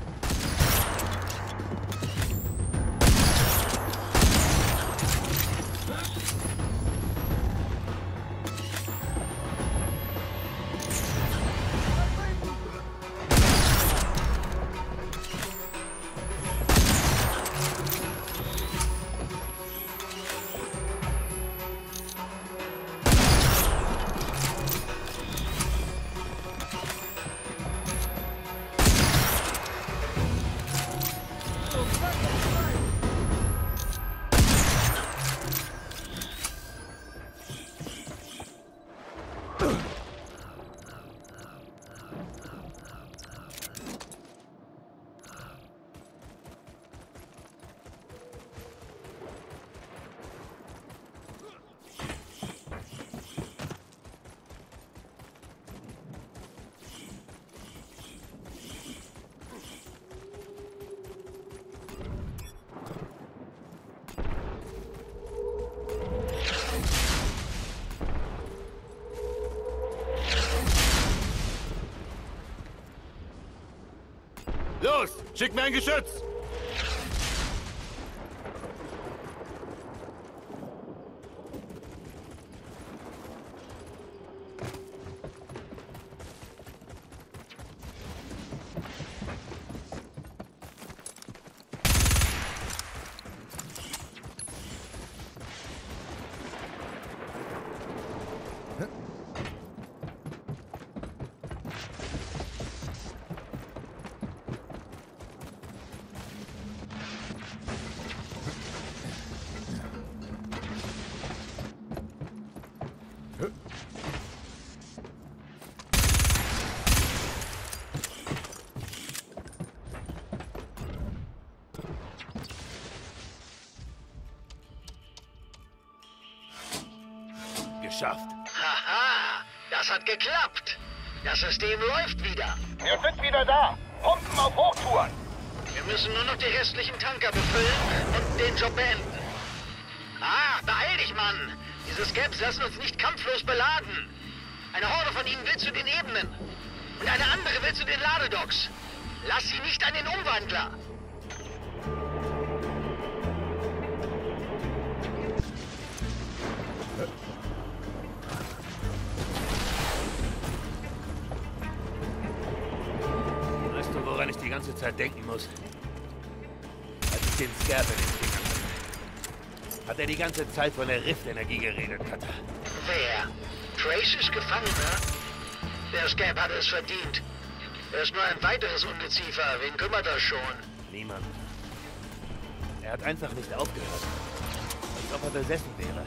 Los, schick mir ein Geschütz! geschafft. Haha, das hat geklappt. Das System läuft wieder. Wir sind wieder da. Pumpen auf Hochtouren. Wir müssen nur noch die restlichen Tanker befüllen und den Job beenden. Ah, beeil dich, Mann. Diese Scabs lassen uns nicht kampflos beladen. Eine Horde von ihnen will zu den Ebenen. Und eine andere will zu den Ladedocks. Lass sie nicht an den Umwandler. Weißt du, woran ich die ganze Zeit denken muss? Als ich den Scab in den Fingern hatte, hat er die ganze Zeit von der Riftenergie geredet, Cutter. Wer? Tracys Gefangener? Der Scab hat es verdient. Er ist nur ein weiteres Ungeziefer. Wen kümmert das schon? Niemand. Er hat einfach nicht aufgehört. Als ob er besessen wäre.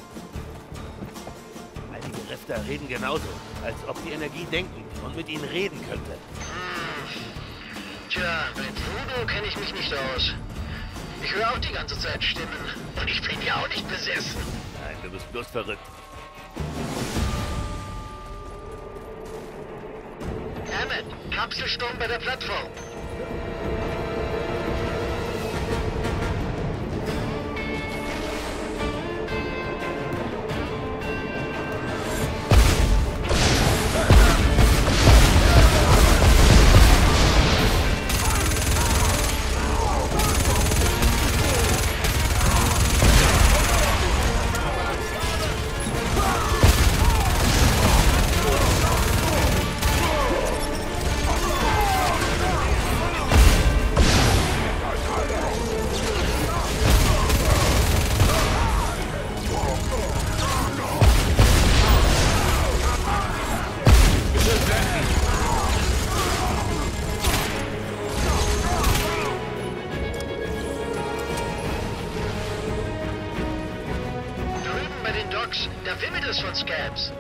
Einige Rifter reden genauso, als ob die Energie denken und mit ihnen reden könnte. Hm. Tja, mit Voodoo kenne ich mich nicht aus. Ich höre auch die ganze Zeit Stimmen. Und ich bin ja auch nicht besessen. Nein, du bist bloß verrückt. Hammond, Kapselsturm bei der Plattform. Da wimmelt es von Scabs.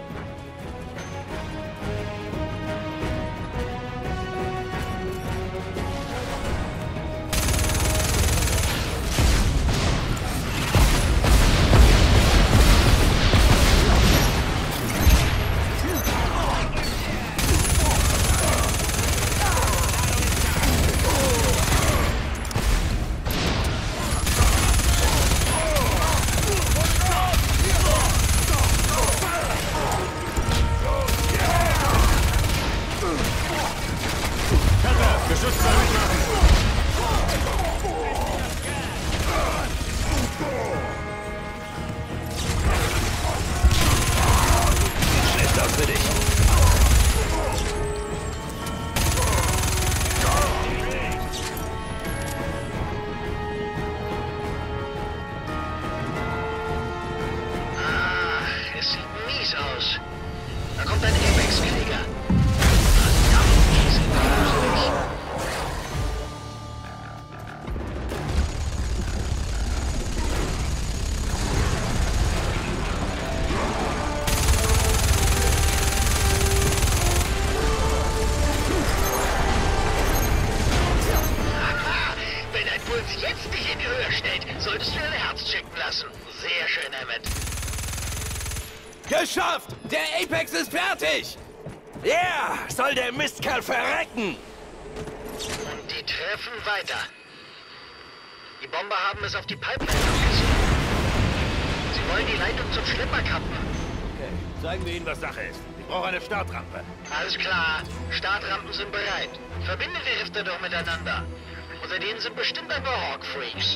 Geschafft! Der Apex ist fertig! Ja, yeah, soll der Mistkerl verrecken! Und die treffen weiter. Die Bomber haben es auf die Pipeline abgesehen. Sie wollen die Leitung zum Schlepper kappen. Okay, zeigen wir ihnen, was Sache ist. Ich brauche eine Startrampe. Alles klar. Startrampen sind bereit. Verbinde die Rifte doch miteinander. Unter denen sind bestimmt ein paar Hawk-Freaks.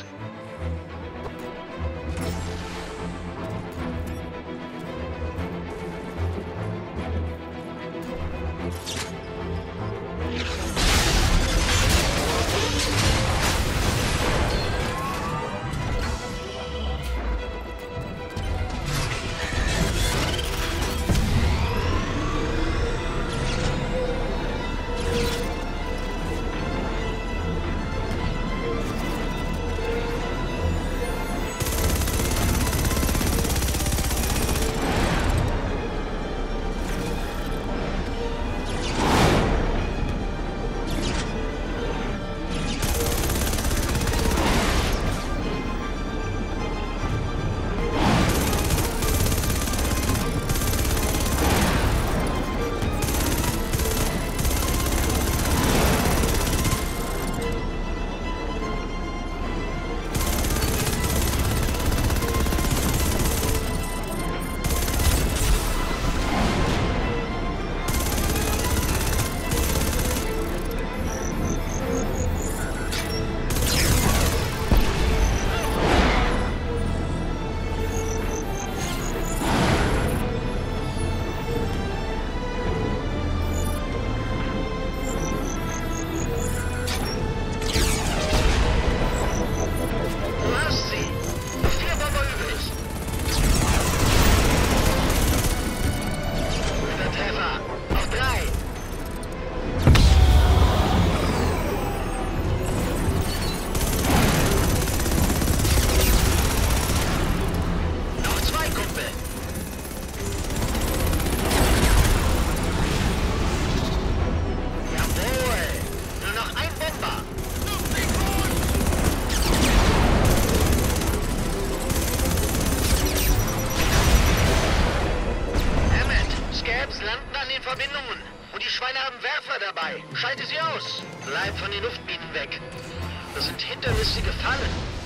dabei. Schalte sie aus. Bleib von den Luftminen weg. Das sind hinterlistige Fallen.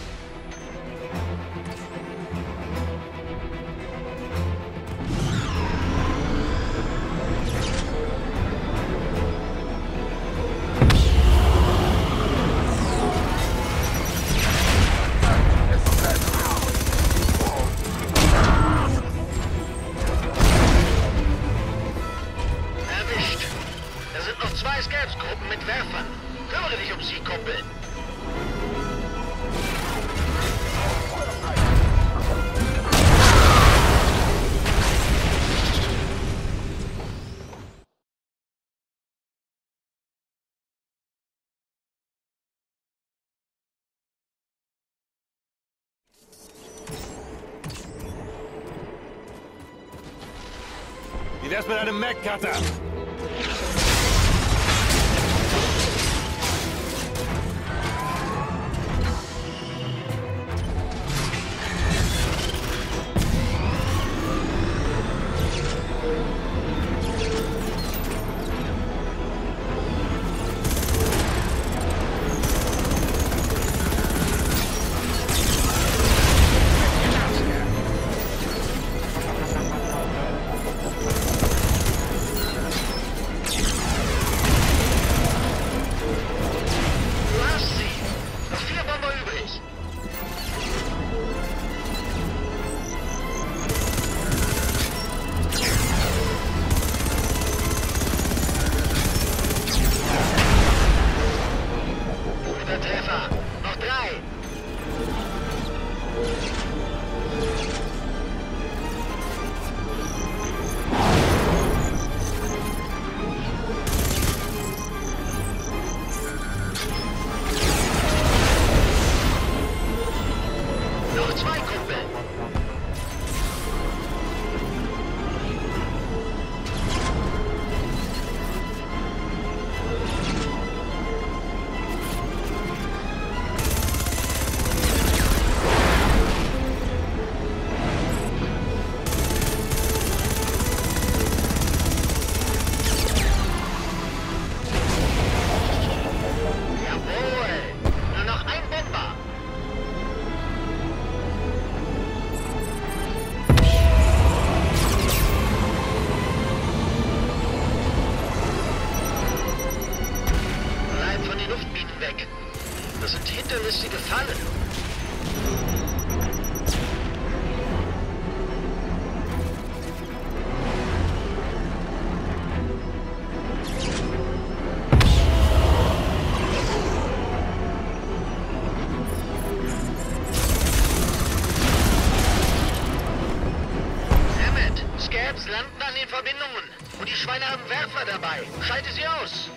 Gruppen mit Werfern. Kümmere dich um sie, Kumpel. Wie wär's mit einem Mac-Cutter? hinterlistige Fallen. Hammett, Scabs landen an den Verbindungen. Und die Schweine haben Werfer dabei. Schalte sie aus.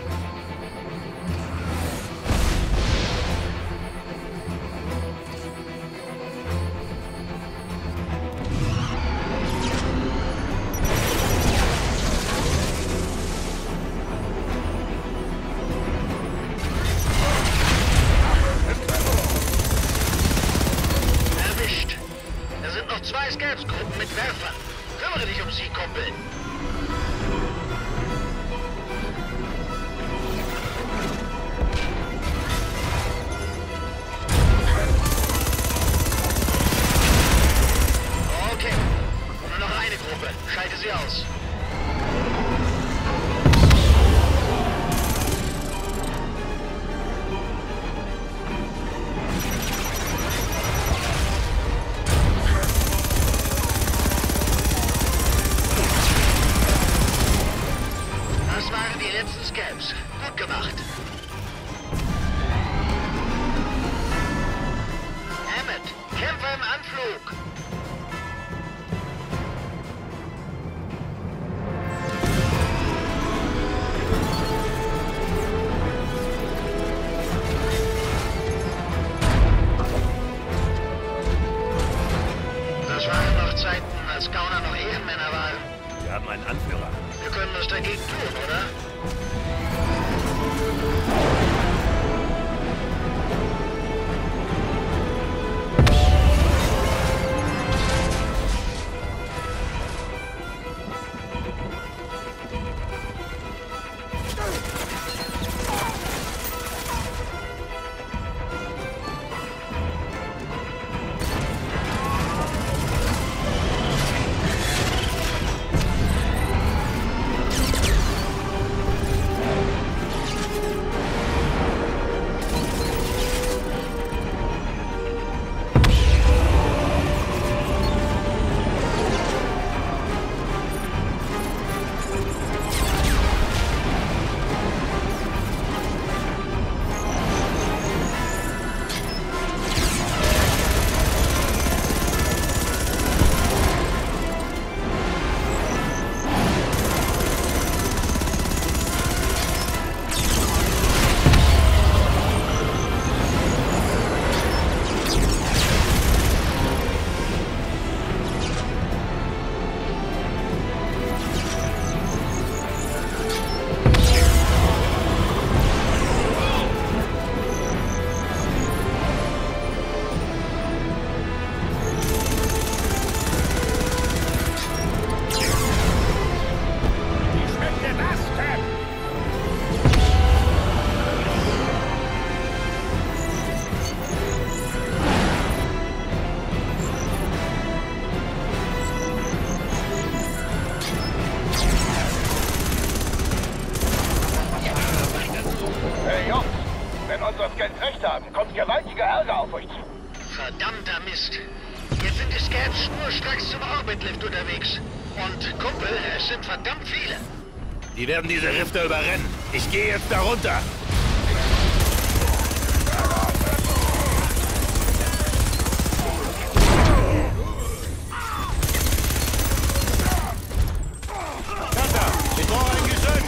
Zwei Scabs-Gruppen mit Werfern. Kümmere dich um sie, Kumpel. Okay. Nur noch eine Gruppe. Schalte sie aus. Das waren die letzten Scabs. Gut gemacht. Hammett, Kämpfer im Anflug. Das waren noch Zeiten, als Gauner noch Ehrenmänner waren. Wir haben einen Anführer. Wir können was dagegen tun, oder? euch zu. Verdammter Mist. Jetzt sind die Scabs schnurstracks zum Orbit-Lift unterwegs. Und, Kumpel, es sind verdammt viele. Die werden diese Rifte überrennen. Ich gehe jetzt da runter. Cutter, ich brauche ein Geschütz.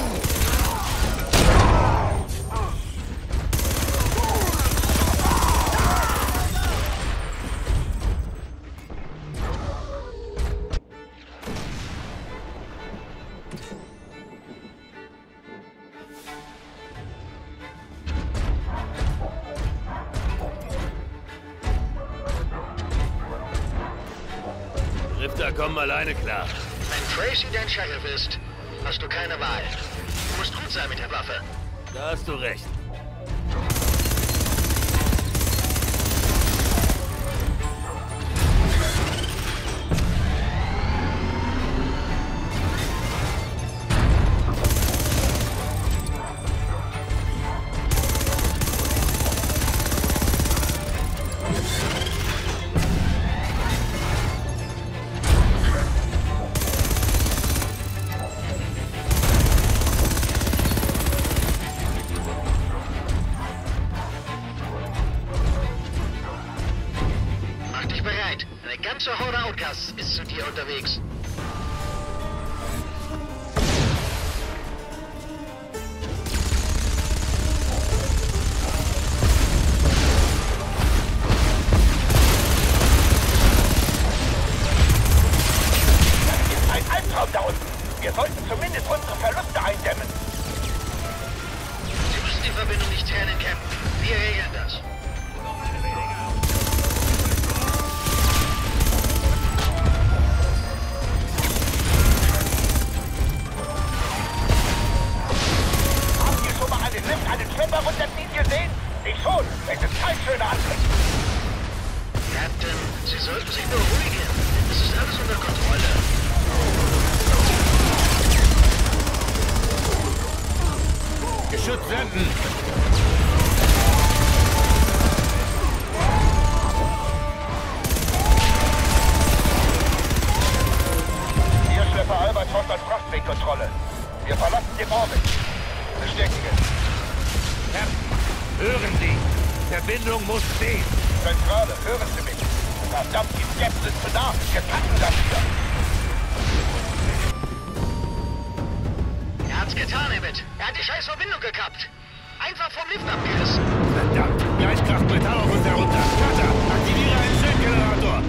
Rifter kommen alleine klar. Wenn Tracy dein Sheriff ist, hast du keine Wahl. Du musst gut sein mit der Waffe. Da hast du recht. Eine ganze Horde Outcasts ist zu dir unterwegs. Ein Albtraum da unten. Wir sollten zumindest unsere Verluste eindämmen. Sie müssen die Verbindung nicht trennen, Captain. Wir regeln das. Einen Schlepper runterziehen gesehen? Ich schon. Es ist kein schöner Anblick. Captain, Sie sollten sich beruhigen. Es ist alles unter Kontrolle. Geschütz senden! Hier Schlepper Albatros an Frachtwegkontrolle. Wir verlassen den Orbit. Bestätigen. Hören Sie! Verbindung muss stehen! Zentrale, hören Sie mich! Verdammt, die Scabs sind zu nah! Wir packen das hier! Er hat's getan, Emmett. Er hat die scheiß Verbindung gekappt. Einfach vom Lift abgerissen. Verdammt! Gleich kracht Metall auf uns herunter! Cutter, aktiviere einen Schildgenerator!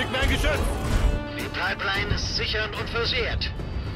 Schick mir ein Geschütz! Die Pipeline ist sicher und unversehrt.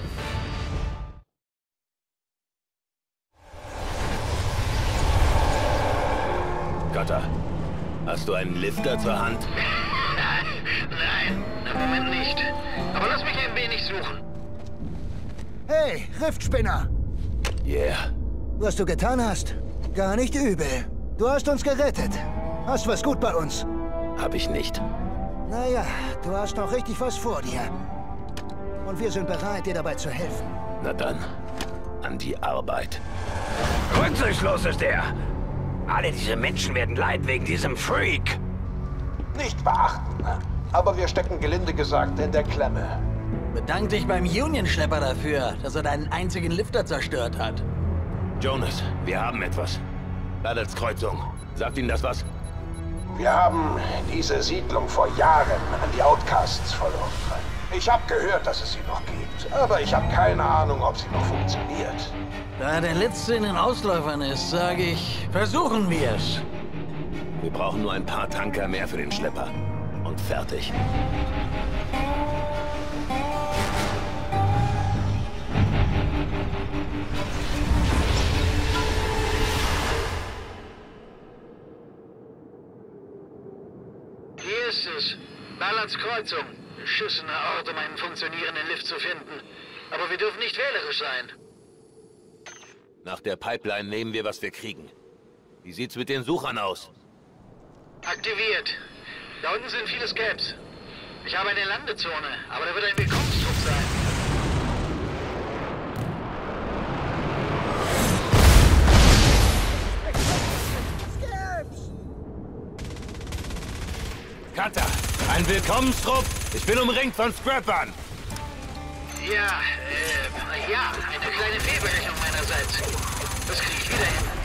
Cutter, hast du einen Lifter zur Hand? Nein, im Moment nicht. Aber lass mich ein wenig suchen. Hey, Riftspinner! Yeah. Was du getan hast? Gar nicht übel. Du hast uns gerettet. Hast was gut bei uns. Hab ich nicht. Naja, du hast noch richtig was vor dir. Und wir sind bereit, dir dabei zu helfen. Na dann, an die Arbeit. Rücksichtslos ist er. Alle diese Menschen werden leiden wegen diesem Freak. Nicht beachten. Aber wir stecken gelinde gesagt in der Klemme. Bedank dich beim Union-Schlepper dafür, dass er deinen einzigen Lifter zerstört hat. Jonas, wir haben etwas. Adels Kreuzung. Sagt Ihnen das was? Wir haben diese Siedlung vor Jahren an die Outcasts verloren. Ich habe gehört, dass es sie noch gibt, aber ich habe keine Ahnung, ob sie noch funktioniert. Da der letzte in den Ausläufern ist, sage ich, versuchen wir es. Wir brauchen nur ein paar Tanker mehr für den Schlepper. Und fertig. Hier ist es. Ballards Kreuzung. Beschissener Ort, um einen funktionierenden Lift zu finden. Aber wir dürfen nicht wählerisch sein. Nach der Pipeline nehmen wir, was wir kriegen. Wie sieht's mit den Suchern aus? Aktiviert. Da unten sind viele Scabs. Ich habe eine Landezone, aber da wird ein Willkommenstrupp sein. Cutter, ein Willkommenstrupp. Ich bin umringt von Scrappern. Ja, äh, ja, eine kleine Fehlberechnung meinerseits. Das kriege ich wieder hin.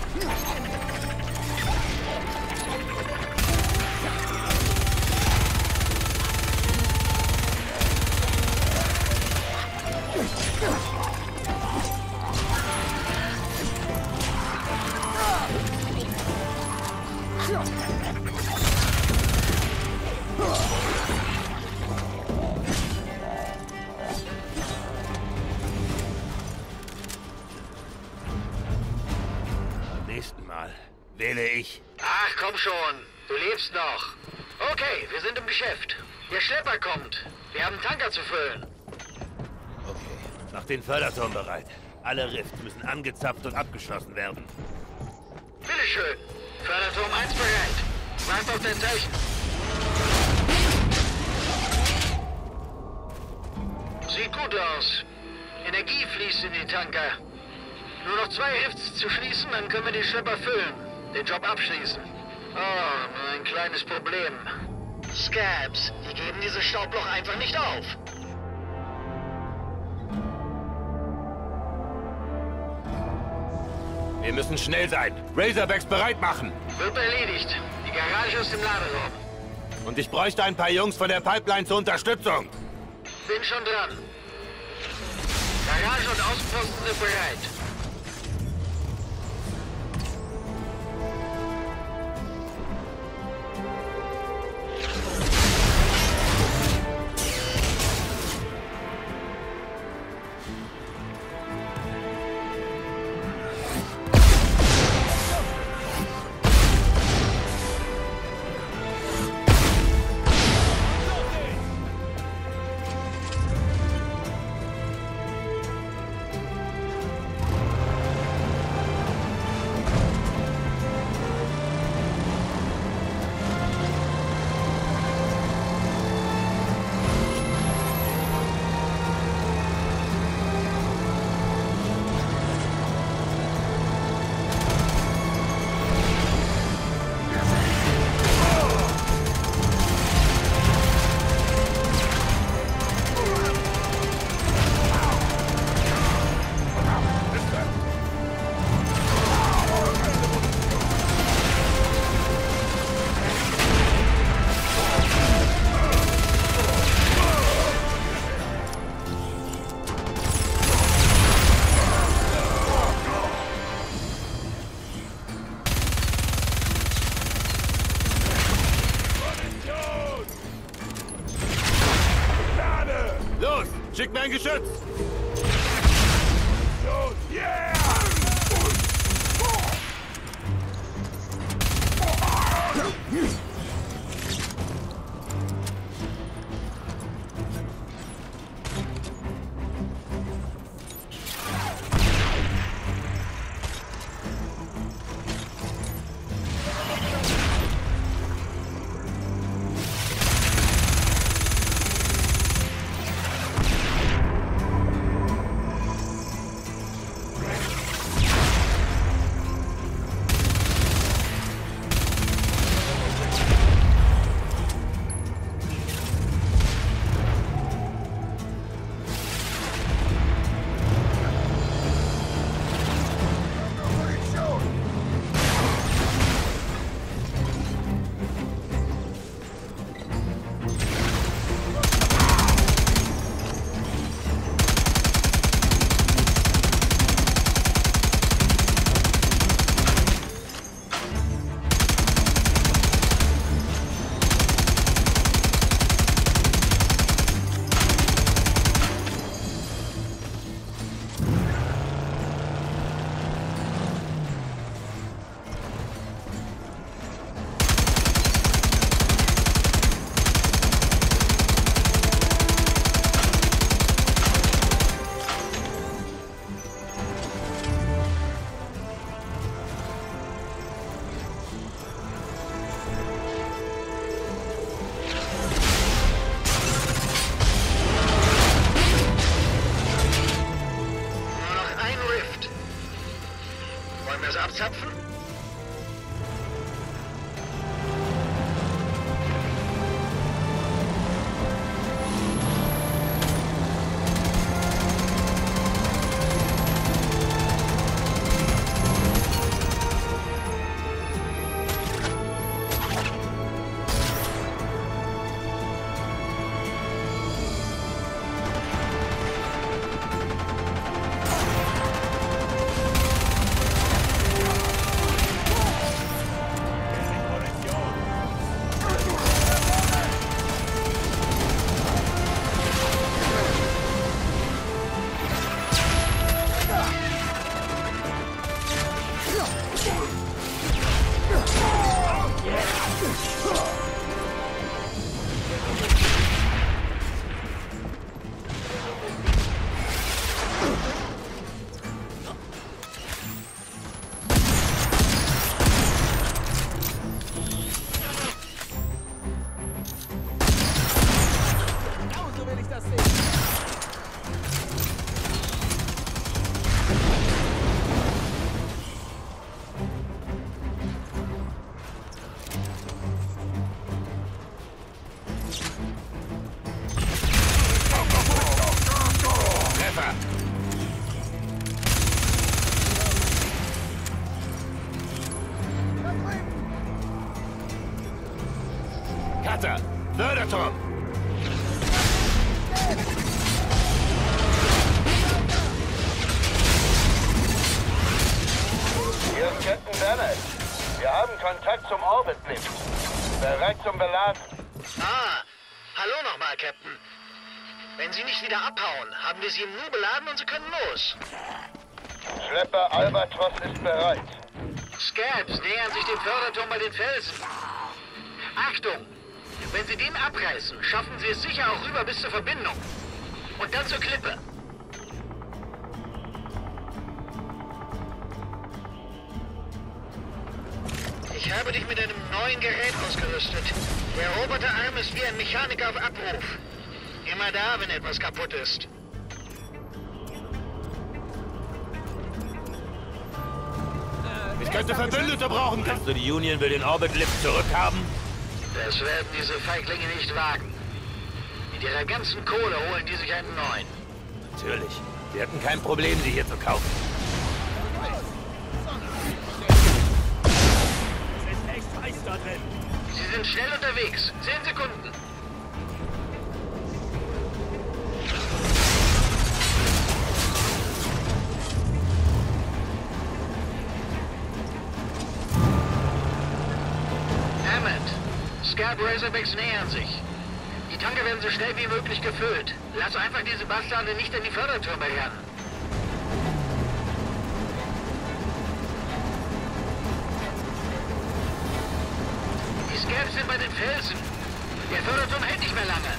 Beim nächsten Mal wähle ich. Ach, komm schon. Du lebst noch. Okay, wir sind im Geschäft. Der Schlepper kommt. Wir haben Tanker zu füllen. Okay, mach den Förderturm bereit. Alle Rifts müssen angezapft und abgeschlossen werden. Bitteschön. Förderturm eins bereit. Wart auf dein Zeichen. Sieht gut aus. Energie fließt in die Tanker. Nur noch zwei Rifts zu schließen, dann können wir den Schlepper füllen. Den Job abschließen. Oh, nur ein kleines Problem. Scabs, die geben dieses Staubloch einfach nicht auf. Wir müssen schnell sein. Razorbacks bereit machen. Wird erledigt. Die Garage ist im Laderaum. Und ich bräuchte ein paar Jungs von der Pipeline zur Unterstützung. Bin schon dran. Garage und Außenposten sind bereit. Schick mir ein Geschütz! Los, yeah! Abzapfen? Cutter! Förderturm! Hier ist Captain Bennett. Wir haben Kontakt zum Orbit-Lift. Bereit zum Beladen. Ah, hallo nochmal, Captain. Wenn Sie nicht wieder abhauen, haben wir Sie im Nu beladen und Sie können los. Schlepper Albatros ist bereit. Scabs nähern sich dem Förderturm bei den Felsen. Achtung! Wenn Sie den abreißen, schaffen Sie es sicher auch rüber bis zur Verbindung. Und dann zur Klippe. Ich habe dich mit einem neuen Gerät ausgerüstet. Der Roboterarm ist wie ein Mechaniker auf Abruf. Immer da, wenn etwas kaputt ist. Ich könnte Verbündete brauchen. Kannst du die Union will den Orbit-Lift zurückhaben? Das werden diese Feiglinge nicht wagen. Mit ihrer ganzen Kohle holen die sich einen neuen. Natürlich. Sie hatten kein Problem, sie hier zu kaufen. Es ist echt heiß da drin. Sie sind schnell unterwegs. Zehn Sekunden. Scab Razorbacks nähern sich. Die Tanker werden so schnell wie möglich gefüllt. Lass einfach diese Bastarde nicht in die Fördertürme ran. Die Scabs sind bei den Felsen. Der Förderturm hält nicht mehr lange.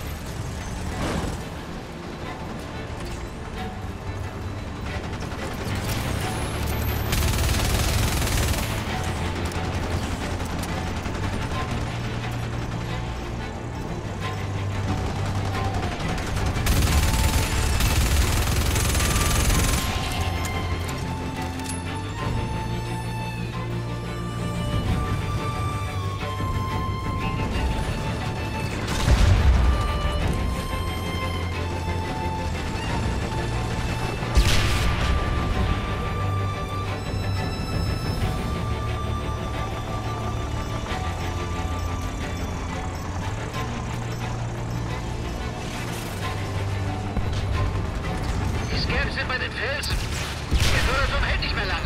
Sind bei den Felsen. Der Förderturm hält nicht mehr lange.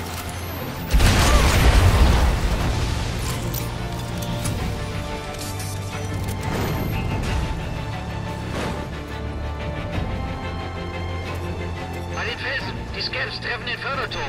Bei den Felsen. Die Scabs treffen den Förderturm.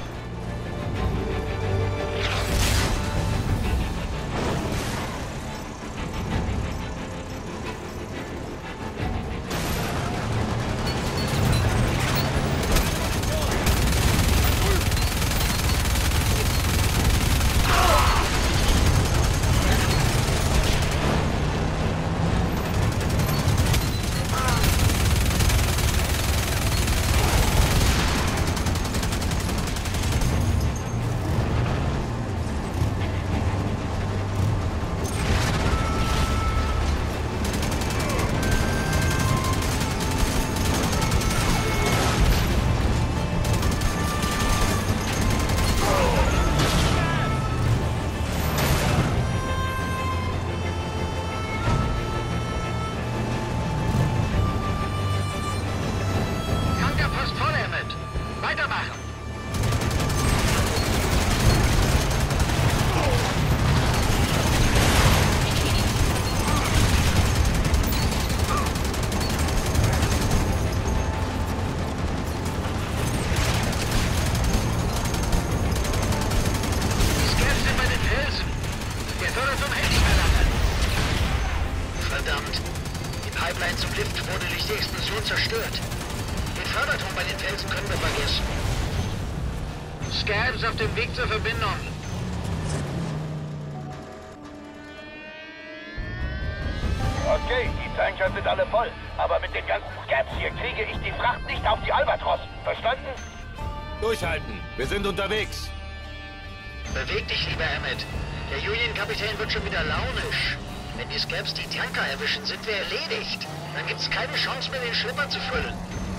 Pipeline zum Lift wurde durch die Explosion zerstört. Den Förderturm bei den Felsen können wir vergessen. Scabs auf dem Weg zur Verbindung. Okay, die Tanker sind alle voll. Aber mit den ganzen Scabs hier kriege ich die Fracht nicht auf die Albatros. Verstanden? Durchhalten. Wir sind unterwegs. Beweg dich, lieber Emmett. Der Union-Kapitän wird schon wieder launisch. Wenn die Scabs die Tanker erwischen, sind wir erledigt. Dann gibt's keine Chance mehr, den Schlepper zu füllen.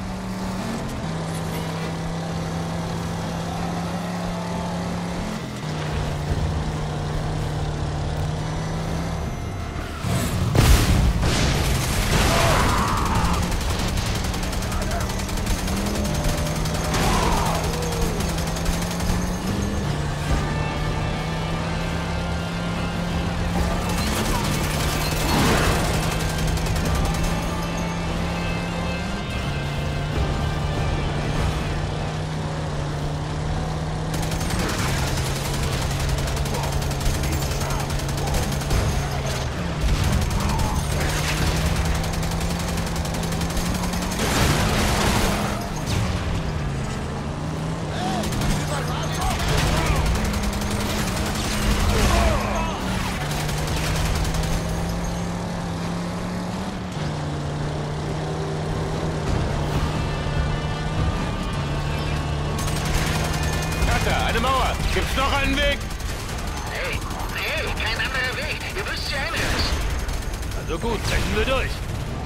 Eine Mauer! Gibt's noch einen Weg? Nee, nee, kein anderer Weg. Ihr müsst sie einreißen. Also gut, brechen wir durch.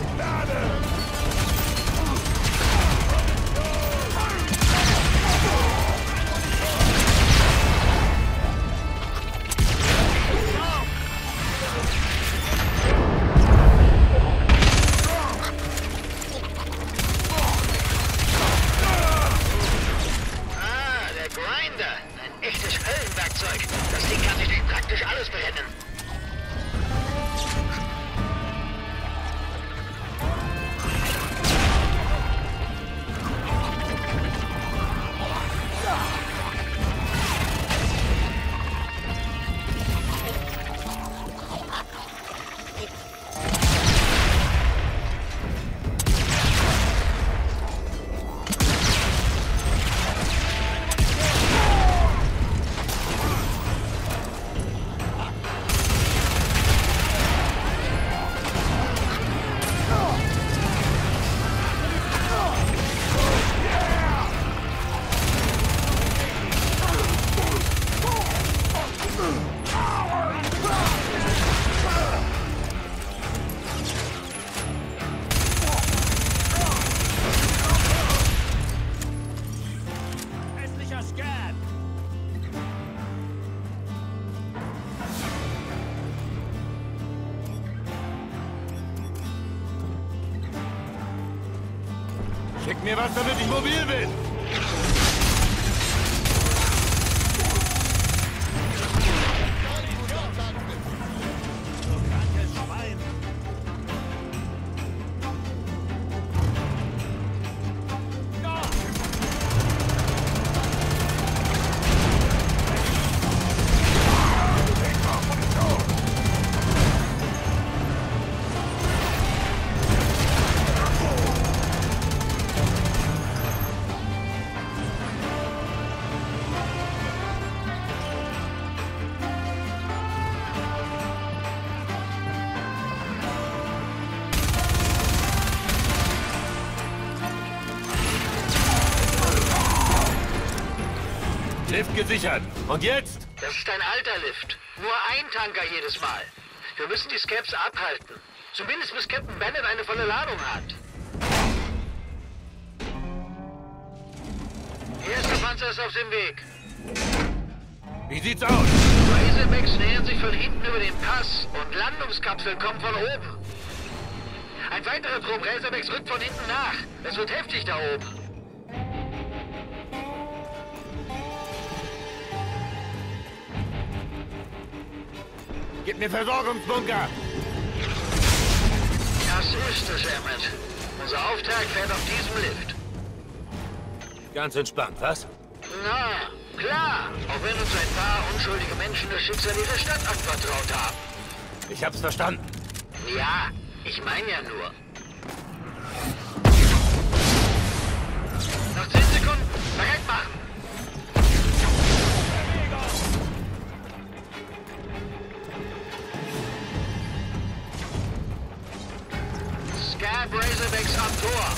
Das Ding kann sich durch praktisch alles brennen. Schick mir was, damit ich mobil bin! Lift gesichert. Und jetzt? Das ist ein alter Lift. Nur ein Tanker jedes Mal. Wir müssen die Scabs abhalten. Zumindest bis Captain Bennett eine volle Ladung hat. Erster Panzer ist auf dem Weg. Wie sieht's aus? Razorbacks nähern sich von hinten über den Pass und Landungskapsel kommt von oben. Ein weiterer Trupp Razorbacks rückt von hinten nach. Es wird heftig da oben. Gib mir Versorgungsbunker! Das ist es, Emmett. Unser Auftrag fährt auf diesem Lift. Ganz entspannt, was? Na, klar. Auch wenn uns ein paar unschuldige Menschen das Schicksal ihrer Stadt anvertraut haben. Ich hab's verstanden. Ja, ich meine ja nur. Noch zehn Sekunden. Bereit machen. Scab Razorbacks am Tor.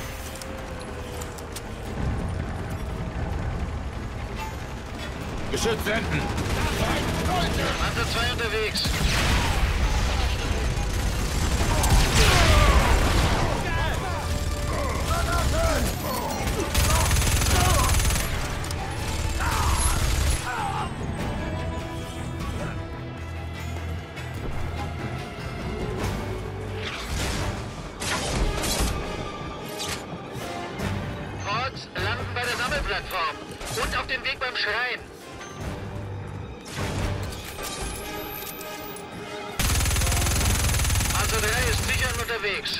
Geschütz senden. Panther zwei unterwegs. Horts landen bei der Sammelplattform und auf dem Weg beim Schrein. Panzer drei ist sicher und unterwegs.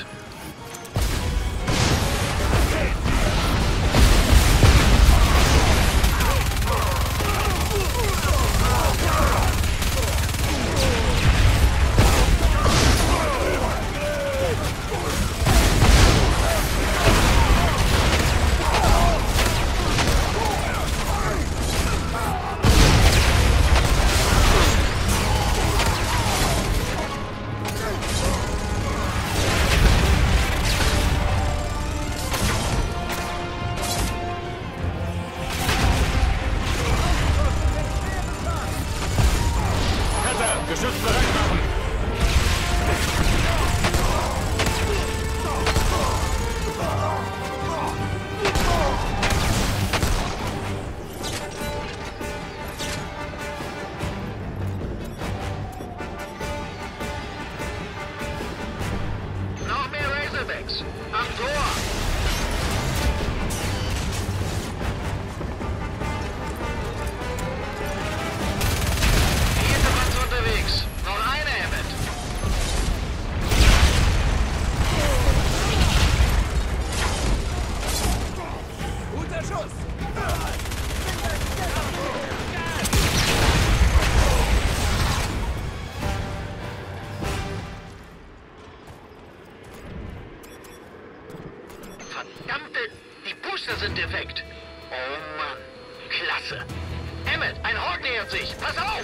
Geschütz bereit machen! Noch mehr Razorbacks. Am Tor. Vierte Panzer unterwegs. Noch eine, Emmett. Guter Schuss! Verdammte, die Booster sind defekt. Oh Mann, klasse. Emmett, ein Horde nähert sich. Pass auf!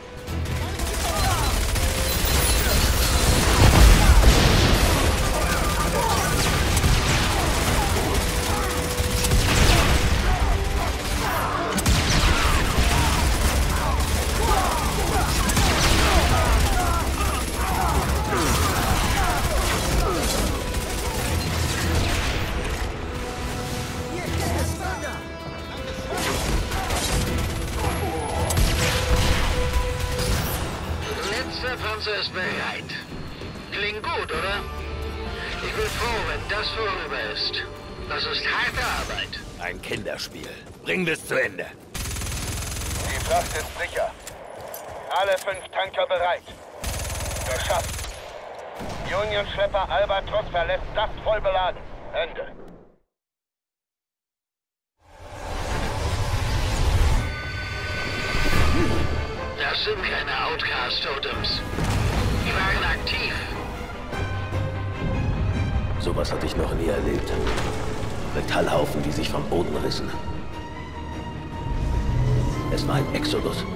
Letzter Panzer ist bereit. Klingt gut, oder? Ich bin froh, wenn das vorüber ist. Das ist harte Arbeit. Ein Kinderspiel. Bringen wir es zu Ende. Die Fracht ist sicher. Alle fünf Tanker bereit. Geschafft. Union-Schlepper Albatros verlässt das voll beladen. Ende. Das sind keine Outcast-Totems. Die waren aktiv. Sowas hatte ich noch nie erlebt. Metallhaufen, die sich vom Boden rissen. Es war ein Exodus.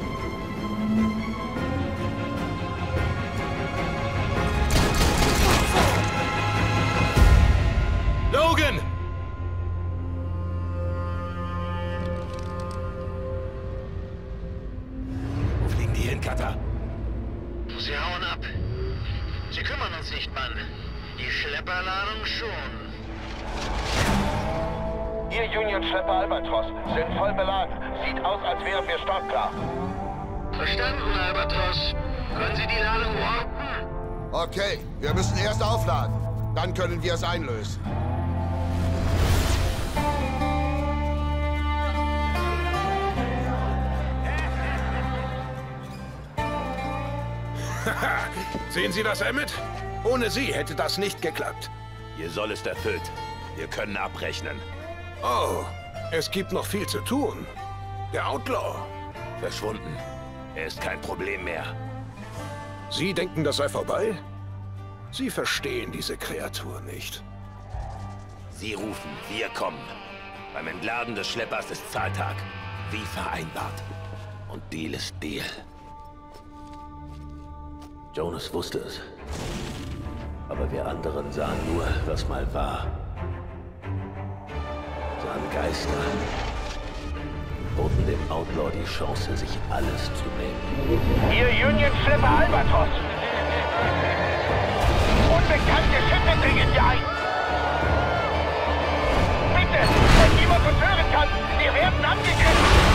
Logan! Wo fliegen die hin, Cutter? Sie hauen ab. Sie kümmern uns nicht, Mann. Die Schlepperladung schon. Ihr Union-Schlepper Albatros sind voll beladen. Sieht aus, als wären wir startklar. Verstanden, Albatros. Können Sie die Ladung orten? Okay, wir müssen erst aufladen. Dann können wir es einlösen. Sehen Sie das, Emmett? Ohne Sie hätte das nicht geklappt. Ihr Soll ist erfüllt. Wir können abrechnen. Oh, es gibt noch viel zu tun. Der Outlaw. Verschwunden. Er ist kein Problem mehr. Sie denken, das sei vorbei? Sie verstehen diese Kreatur nicht. Sie rufen, wir kommen. Beim Entladen des Schleppers ist Zahltag. Wie vereinbart. Und Deal ist Deal. Jonas wusste es. Aber wir anderen sahen nur, was mal war. Sahen Geister. Boten dem Outlaw die Chance, sich alles zu nehmen. Ihr Union-Schlepper Albatros! Unbekannte Schiffe dringen hier ein! Bitte, wenn niemand uns hören kann, wir werden angegriffen!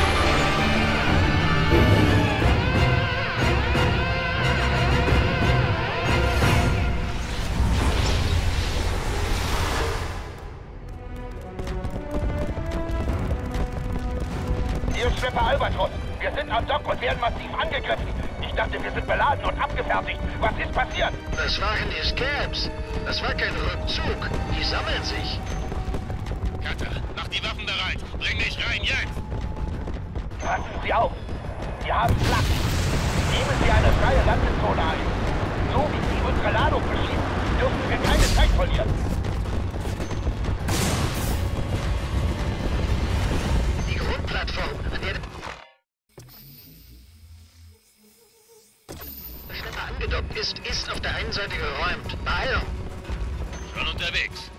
Ihr Schlepper Albatros, wir sind am Dock und werden massiv angegriffen. Ich dachte, wir sind beladen und abgefertigt. Was ist passiert? Das waren die Scabs. Das war kein Rückzug. Die sammeln sich. Cutter, mach die Waffen bereit. Bring mich rein, jetzt! Passen Sie auf. Wir haben Platz. Nehmen Sie eine freie Landezone ein. So wie Sie unsere Ladung verschieben, dürfen wir keine Zeit verlieren. Die Grundplattform, an der der Schlepper angedockt ist, ist auf der einen Seite geräumt. Beeilung! Schon unterwegs.